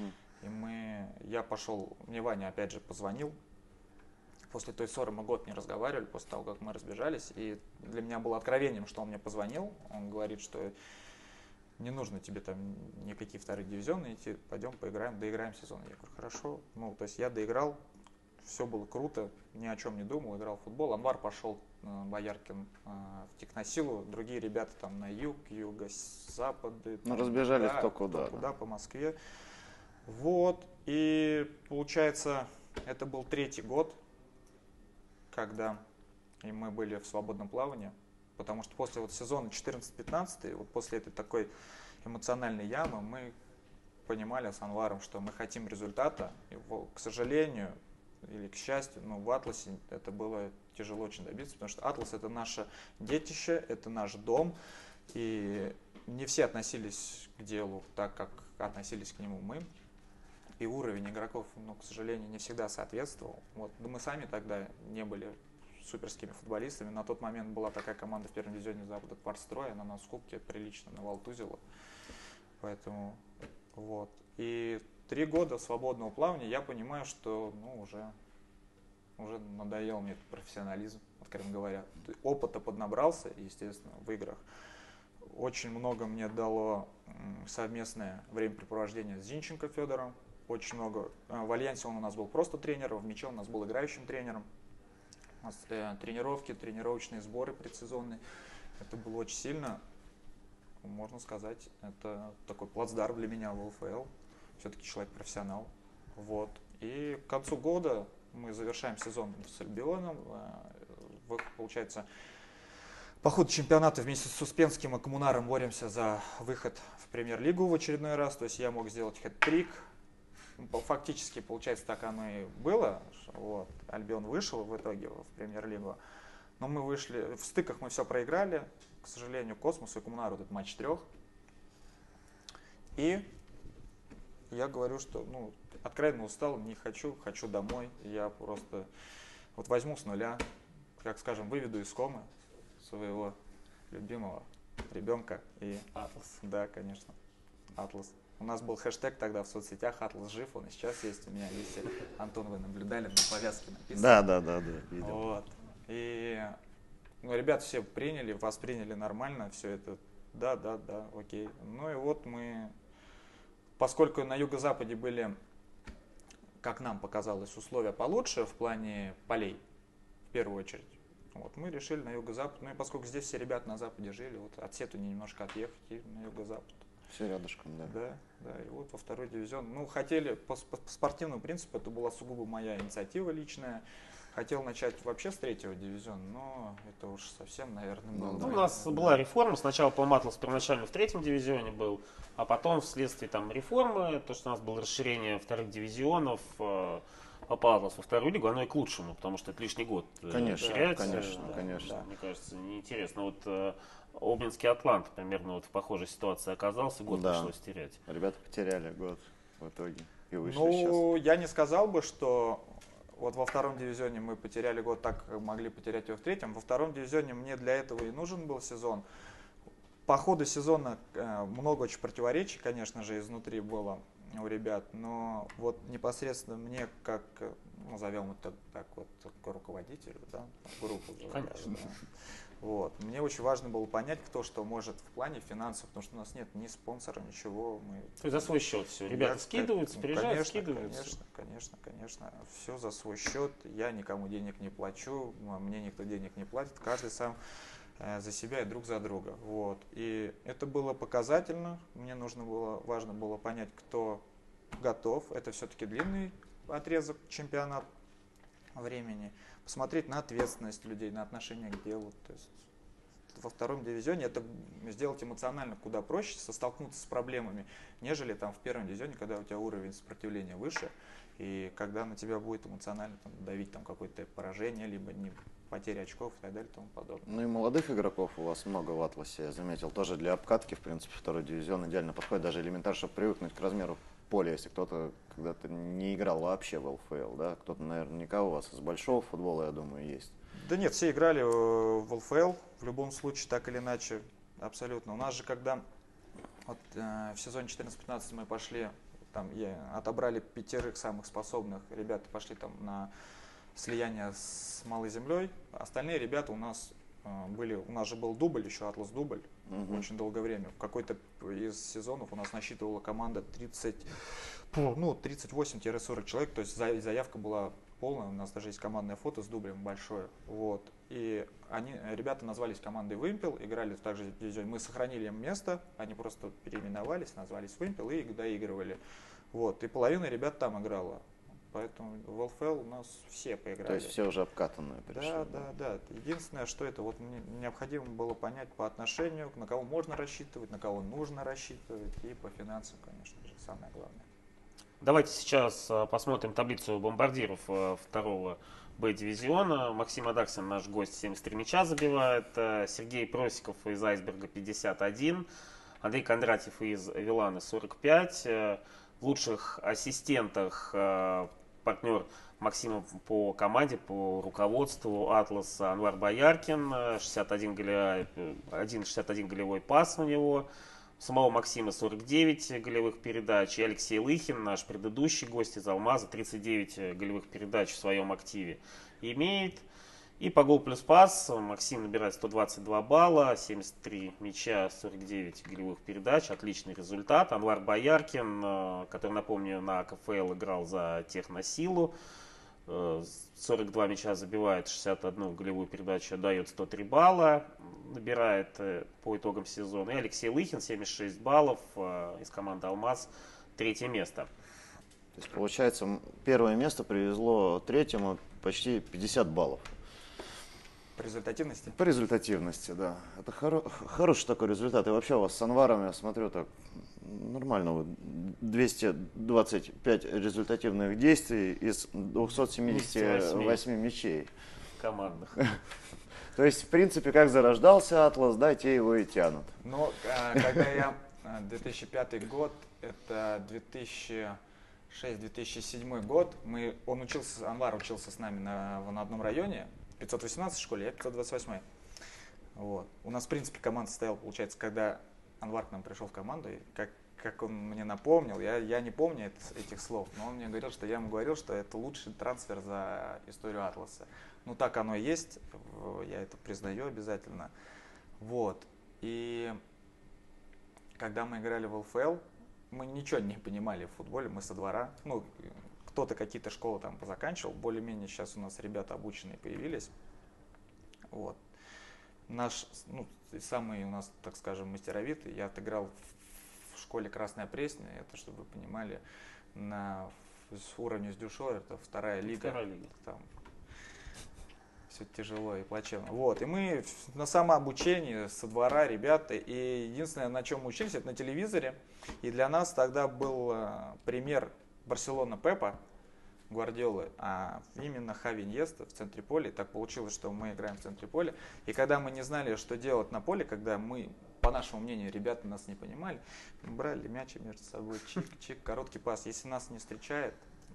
И я пошел, мне Ваня опять же позвонил. После той ссоры мы год не разговаривали, после того, как мы разбежались. И для меня было откровением, что он мне позвонил. Он говорит, что не нужно тебе там никакие 2-е дивизионы идти, пойдем поиграем, доиграем сезон. Я говорю, хорошо. Ну, то есть я доиграл, все было круто, ни о чем не думал, играл в футбол. Анвар пошел, Бояркин, в Техносилу, другие ребята там на юг, юго-запады. Ну, разбежались кто куда. По Москве. Вот, и получается, это был 3-й год, когда мы были в свободном плавании, потому что после вот сезона 14-15, вот после этой такой эмоциональной ямы, мы понимали с Анваром, что мы хотим результата. И, к сожалению, или к счастью, но в «Атласе» это было тяжело очень добиться, потому что «Атлас» — это наше детище, это наш дом, и не все относились к делу так, как относились к нему мы. И уровень игроков, ну, к сожалению, не всегда соответствовал. Вот. Да мы сами тогда не были суперскими футболистами. На тот момент была такая команда в первом дивизионе Запада «Квартстрой», она нас в кубке прилично навалтузила. Поэтому вот. И 3 года свободного плавания, я понимаю, что ну, уже надоел мне этот профессионализм, откровенно говоря. Опыта поднабрался, естественно, в играх. Очень много мне дало совместное времяпрепровождение с Зинченко Федором. Очень много. В Альянсе он у нас был просто тренером, в Мече у нас был играющим тренером. У нас тренировки, тренировочные сборы предсезонные. Это было очень сильно. Можно сказать, это такой плацдарм для меня в ЛФЛ. Все-таки человек-профессионал. Вот. И к концу года мы завершаем сезон с Альбионом. Получается, по ходу чемпионата вместе с Успенским и Коммунаром боремся за выход в премьер-лигу в очередной раз. То есть я мог сделать хэт-трик. Фактически, получается, так оно и было. Вот. Альбион вышел в итоге в премьер-лигу. Но мы вышли, в стыках мы все проиграли. К сожалению, Космосу и Коммунару этот матч 3. И я говорю, что откровенно устал, не хочу, хочу домой. Я просто вот возьму с нуля, как скажем, выведу из комы своего любимого ребенка. И Атлас. Да, конечно, Атлас. У нас был хэштег тогда в соцсетях «Атлас жив», он и сейчас есть у меня. Если, Антон, вы наблюдали, на повязке написано. Да, видел. Вот. И ребята все приняли, восприняли нормально все это. Да, окей. Ну и вот мы, поскольку на юго-западе были, как нам показалось, условия получше в плане полей, в первую очередь, вот, мы решили на юго-запад. Ну и поскольку здесь все ребята на западе жили, вот от Сетуни немножко отъехать и на юго-запад. Все рядышком, да. Да, и вот во второй дивизион. Хотели, по спортивному принципу, это была сугубо моя инициатива личная. Хотел начать вообще с 3-го дивизиона, но это уж совсем, наверное, было. У нас была реформа. Сначала, по-моему, Атлас первоначально в 3-м дивизионе был, а потом вследствие реформы, то, что у нас было расширение вторых дивизионов, попал Атлас во вторую лигу, оно и к лучшему, потому что это лишний год терять. Конечно. Мне кажется, неинтересно. Вот Обнинский Атлант примерно в похожей ситуации оказался, год пришлось терять. Ребята потеряли год в итоге и вышли сейчас. Я не сказал бы, что вот во 2-м дивизионе мы потеряли год, так могли потерять его в 3-м. Во 2-м дивизионе мне для этого и нужен был сезон. По ходу сезона много очень противоречий, конечно же, изнутри было у ребят, но вот непосредственно мне, как, назовем это так вот, руководителю, да, группу. Конечно. Да. Вот. Мне очень важно было понять, кто что может в плане финансов, потому что у нас нет ни спонсора, ничего. То есть за свой счет все. Ребята скидываются, приезжают, скидываются. Конечно. Все за свой счет. Я никому денег не плачу, мне никто денег не платит. Каждый сам за себя и друг за друга. Вот. И это было показательно. Мне важно было понять, кто готов. Это все-таки длинный отрезок чемпионата времени. Посмотреть на ответственность людей, на отношение к делу. То есть во 2-м дивизионе это сделать эмоционально куда проще, столкнуться с проблемами, нежели там в 1-м дивизионе, когда у тебя уровень сопротивления выше, и когда на тебя будет эмоционально давить какое-то поражение, либо потеря очков и так далее и тому подобное. Ну и молодых игроков у вас много в Атласе, я заметил. Тоже для обкатки, в принципе, 2-й дивизион идеально подходит, даже элементарно, чтобы привыкнуть к размеру поля, если кто-то когда-то не играл вообще в ЛФЛ, да? Кто-то наверняка у вас из большого футбола, я думаю, есть. Да нет, все играли в ЛФЛ, в любом случае, так или иначе, абсолютно. У нас же, когда в сезоне 14-15 мы пошли, отобрали 5 самых способных, ребята пошли на слияние с Малой Землей, остальные ребята у нас же был дубль, еще Атлас дубль, очень долгое время. В какой-то из сезонов у нас насчитывала команда 38-40 человек, то есть заявка была полная, у нас даже есть командное фото с дублем большое. Вот. И ребята назвались командой «Вымпел», играли также в дивизионе. Мы сохранили им место, они просто переименовались, назвались «Вымпел» и доигрывали. Вот. И половина ребят там играла. Поэтому в ЛФЛ у нас все поиграли. То есть все уже обкатанные пришли. Да. Единственное, что это мне необходимо было понять по отношению, на кого можно рассчитывать, на кого нужно рассчитывать, и по финансам, конечно же, самое главное. Давайте сейчас посмотрим таблицу бомбардиров 2-го Б-дивизиона. Максим Адаксин, наш гость, 73 мяча забивает. Сергей Просиков из «Айсберга» 51. Андрей Кондратьев из «Виланы» 45. В лучших ассистентах партнер Максима по команде, по руководству «Атласа» Анвар Бояркин, 61 голевой пас у него. Самого Максима 49 голевых передач. И Алексей Лыхин, наш предыдущий гость из «Алмаза», 39 голевых передач в своем активе имеет. И по гол плюс пас Максим набирает 122 балла, 73 мяча, 49 голевых передач. Отличный результат. Анвар Бояркин, который, напомню, на КФЛ играл за Техносилу, 42 мяча забивает, 61 голевую передачу, дает 103 балла, набирает по итогам сезона. И Алексей Лыхин, 76 баллов, из команды «Алмаз», 3-е место. То есть, получается, 1-е место привезло 3-му почти 50 баллов. По результативности? По результативности, да. Это хороший такой результат. И вообще у вас с Анваром, я смотрю, так нормально. Вот 225 результативных действий из 278 мячей. Командных. То есть, в принципе, как зарождался Атлас, да, те его и тянут. Но когда я 2005 год, это 2006-2007 год, Анвар учился с нами на одном районе, 518 в школе, я 528. Вот. У нас, в принципе, команда состояла, получается, когда Анвар к нам пришел в команду, и как он мне напомнил, я не помню этих слов, но он мне говорил, что я ему говорил, что это лучший трансфер за историю Атласа. Ну, так оно и есть, я это признаю обязательно. Вот. И когда мы играли в ЛФЛ, мы ничего не понимали в футболе, мы со двора. Ну, кто-то какие-то школы там позаканчивал, более-менее сейчас у нас ребята обученные появились. Вот. Наш, самый у нас, так скажем, мастеровитый, я отыграл в школе Красная Пресня, это, чтобы вы понимали, с уровня с Дюшор, это вторая лига. Там все тяжело и плачевно. Вот, и мы на самообучении со двора, ребята, и единственное, на чем мы учились, это на телевизоре. И для нас тогда был пример Барселона Пепа, Гвардиолы, а именно Хави Иньеста в центре поля. И так получилось, что мы играем в центре поля. И когда мы не знали, что делать на поле, когда мы, по нашему мнению, ребята нас не понимали, мы брали мячи между собой, чик-чик, короткий пас. Если нас не встречает,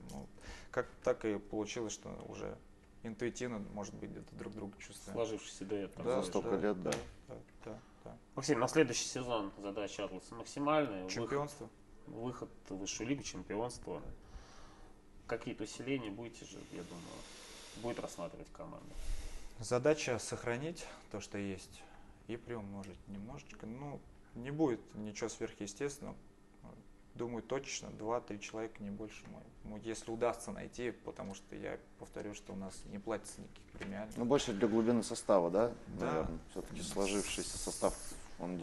так и получилось, что уже интуитивно, может быть, где-то друг друга чувствуем. Сложившийся дуэт. За столько лет, да. Максим, на следующий сезон задача Атласа максимальная. Чемпионство. Выход в высшую лигу, чемпионство. Какие-то усиления будете же, я думаю, будет рассматривать команда. Задача сохранить то, что есть, и приумножить немножечко. Не будет ничего сверхъестественного. Думаю, точно 2-3 человека, не больше. Если удастся найти, потому что я повторю, что у нас не платится никаких премиальных. Больше для глубины состава, да? Да. Наверное. Все-таки сложившийся состав, он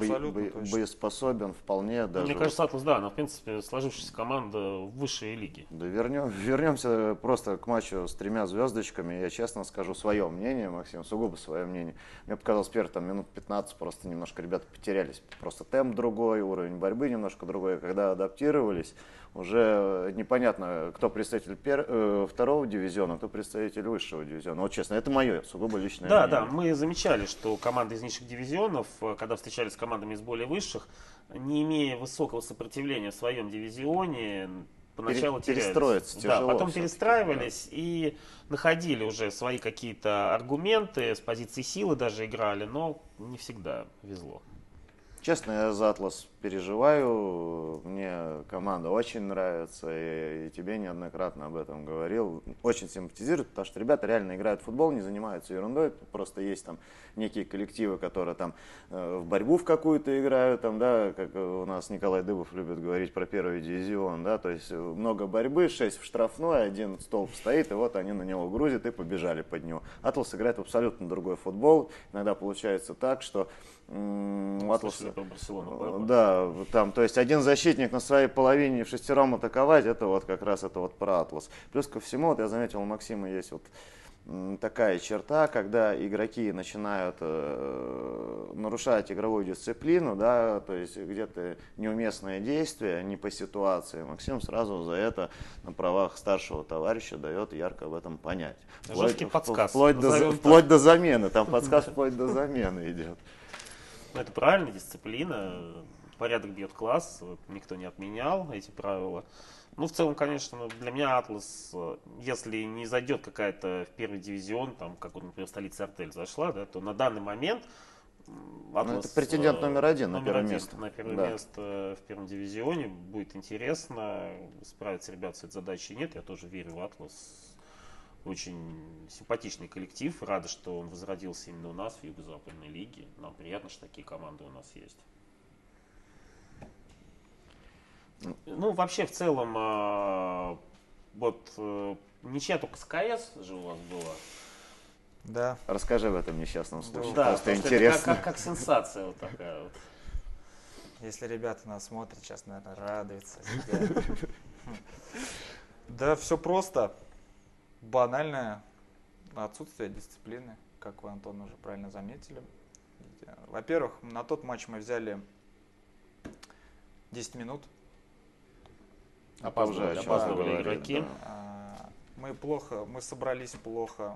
боеспособен вполне даже. Мне кажется, Атлас, да, она, в принципе, сложившаяся команда в высшей лиге. Да, вернемся просто к матчу с 3 звездочками. Я честно скажу свое мнение, Максим, сугубо свое мнение. Мне показалось, первые минут 15 просто немножко ребята потерялись. Просто темп другой, уровень борьбы немножко другой. Когда адаптировались, уже непонятно, кто представитель второго дивизиона, кто представитель высшего дивизиона. Вот честно, это мое сугубо личное мнение. Да, мы замечали, что команды из низших дивизионов, когда встречались с командами из более высших, не имея высокого сопротивления в своем дивизионе, поначалу терялись. Перестроиться тяжело. Да, потом перестраивались и находили уже свои какие-то аргументы, с позиции силы даже играли, но не всегда везло. Честно, я за Атлас переживаю, мне команда очень нравится, и тебе неоднократно об этом говорил. Очень симпатизирует, потому что ребята реально играют в футбол, не занимаются ерундой, просто есть там некие коллективы, которые там в борьбу в какую-то играют, там, да, как у нас Николай Дыбов любит говорить про первый дивизион, да, то есть много борьбы, 6 в штрафной, 1 столб стоит, и вот они на него грузят и побежали под него. Атлас играет в абсолютно другой футбол, иногда получается так, что Атласа, да, там, то есть один защитник на своей половине в шестером атаковать, это вот как раз это вот про Атлас. Плюс ко всему, вот я заметил, у Максима есть вот такая черта, когда игроки начинают нарушать игровую дисциплину, да, то есть где-то неуместное действие, не по ситуации. Максим сразу за это на правах старшего товарища дает ярко об этом понять. Жесткий подсказ. Вплоть до замены, там подсказ вплоть до замены идет. Это правильно, дисциплина, порядок бьет класс, никто не отменял эти правила. Ну, в целом, конечно, для меня Атлас, если не зайдет какая-то в первый дивизион, там, как, например, столица Артель зашла, да, то на данный момент Атлас... это претендент номер один на первое место. На первое место в первом дивизионе. Будет интересно, справятся ребята с этой задачей, нет, я тоже верю в Атлас. Очень симпатичный коллектив. Рада, что он возродился именно у нас в Юго-Западной лиге. Нам приятно, что такие команды у нас есть. Ну, вообще, в целом, ничья только с КС же у вас была. Да. Расскажи об этом несчастном случае. Да, просто интересно. Это как сенсация вот такая вот. Если ребята нас смотрят, сейчас, наверное, радуются. Да, все просто. Банальное отсутствие дисциплины. как вы, Антон, уже правильно заметили. Во-первых, на тот матч мы взяли 10 минут. Опаздывали игроки. Да. Мы собрались плохо.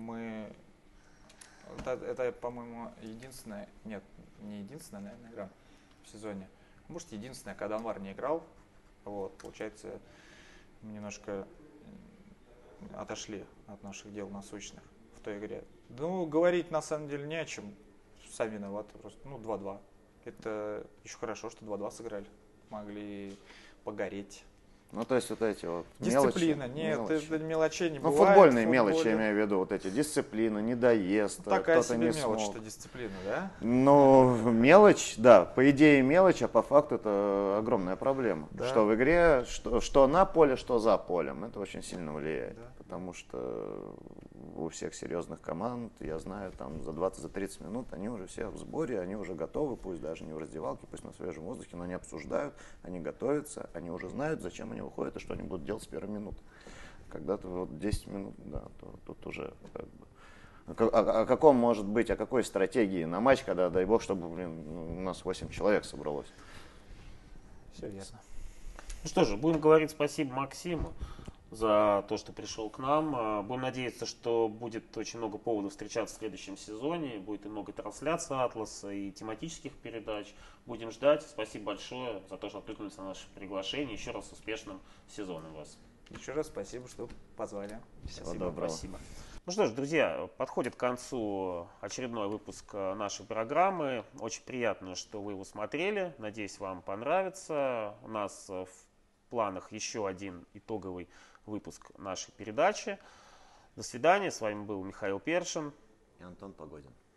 Это, по-моему, единственная, нет, не единственная, наверное, игра в сезоне. Может, единственная, когда Анвар не играл. Вот, получается, мы немножко отошли от наших дел насущных в той игре. Ну, говорить на самом деле не о чем. Сами виноваты просто. 2-2. Это еще хорошо, что 2-2 сыграли. Могли погореть. Ну, то есть вот эти вот дисциплина, мелочи. Нет, это мелочей не бывает. Футбольные Мелочи, я имею в виду, вот эти дисциплина, недоезд, такая кто-то себе не мелочь, смог. что дисциплина, да? Ну, мелочь, да, по идее мелочь, а по факту это огромная проблема. Да. Что в игре, что на поле, что за полем, это очень сильно влияет. Да. Потому что у всех серьезных команд, я знаю, там за 20-30 минут они уже все в сборе, они уже готовы, пусть даже не в раздевалке, пусть на свежем воздухе, но они обсуждают, они готовятся, они уже знают, зачем они выходят и что они будут делать с первой минуты. Когда-то вот 10 минут, да, то тут уже как бы... О каком может быть, о какой стратегии на матч, когда, дай бог, чтобы, у нас 8 человек собралось. Все верно. Ну что же, будем говорить спасибо Максиму за то, что пришел к нам. Будем надеяться, что будет очень много поводов встречаться в следующем сезоне. Будет и много трансляций Атласа, и тематических передач. Будем ждать. Спасибо большое за то, что откликнулись на наше приглашение. Еще раз с успешным сезоном вас. Еще раз спасибо, что позвали. Всего доброго. Спасибо. Ну что ж, друзья, подходит к концу очередной выпуск нашей программы. Очень приятно, что вы его смотрели. Надеюсь, вам понравится. У нас в планах еще один итоговый выпуск нашей передачи. До свидания. С вами был Михаил Першин И Антон Погодин.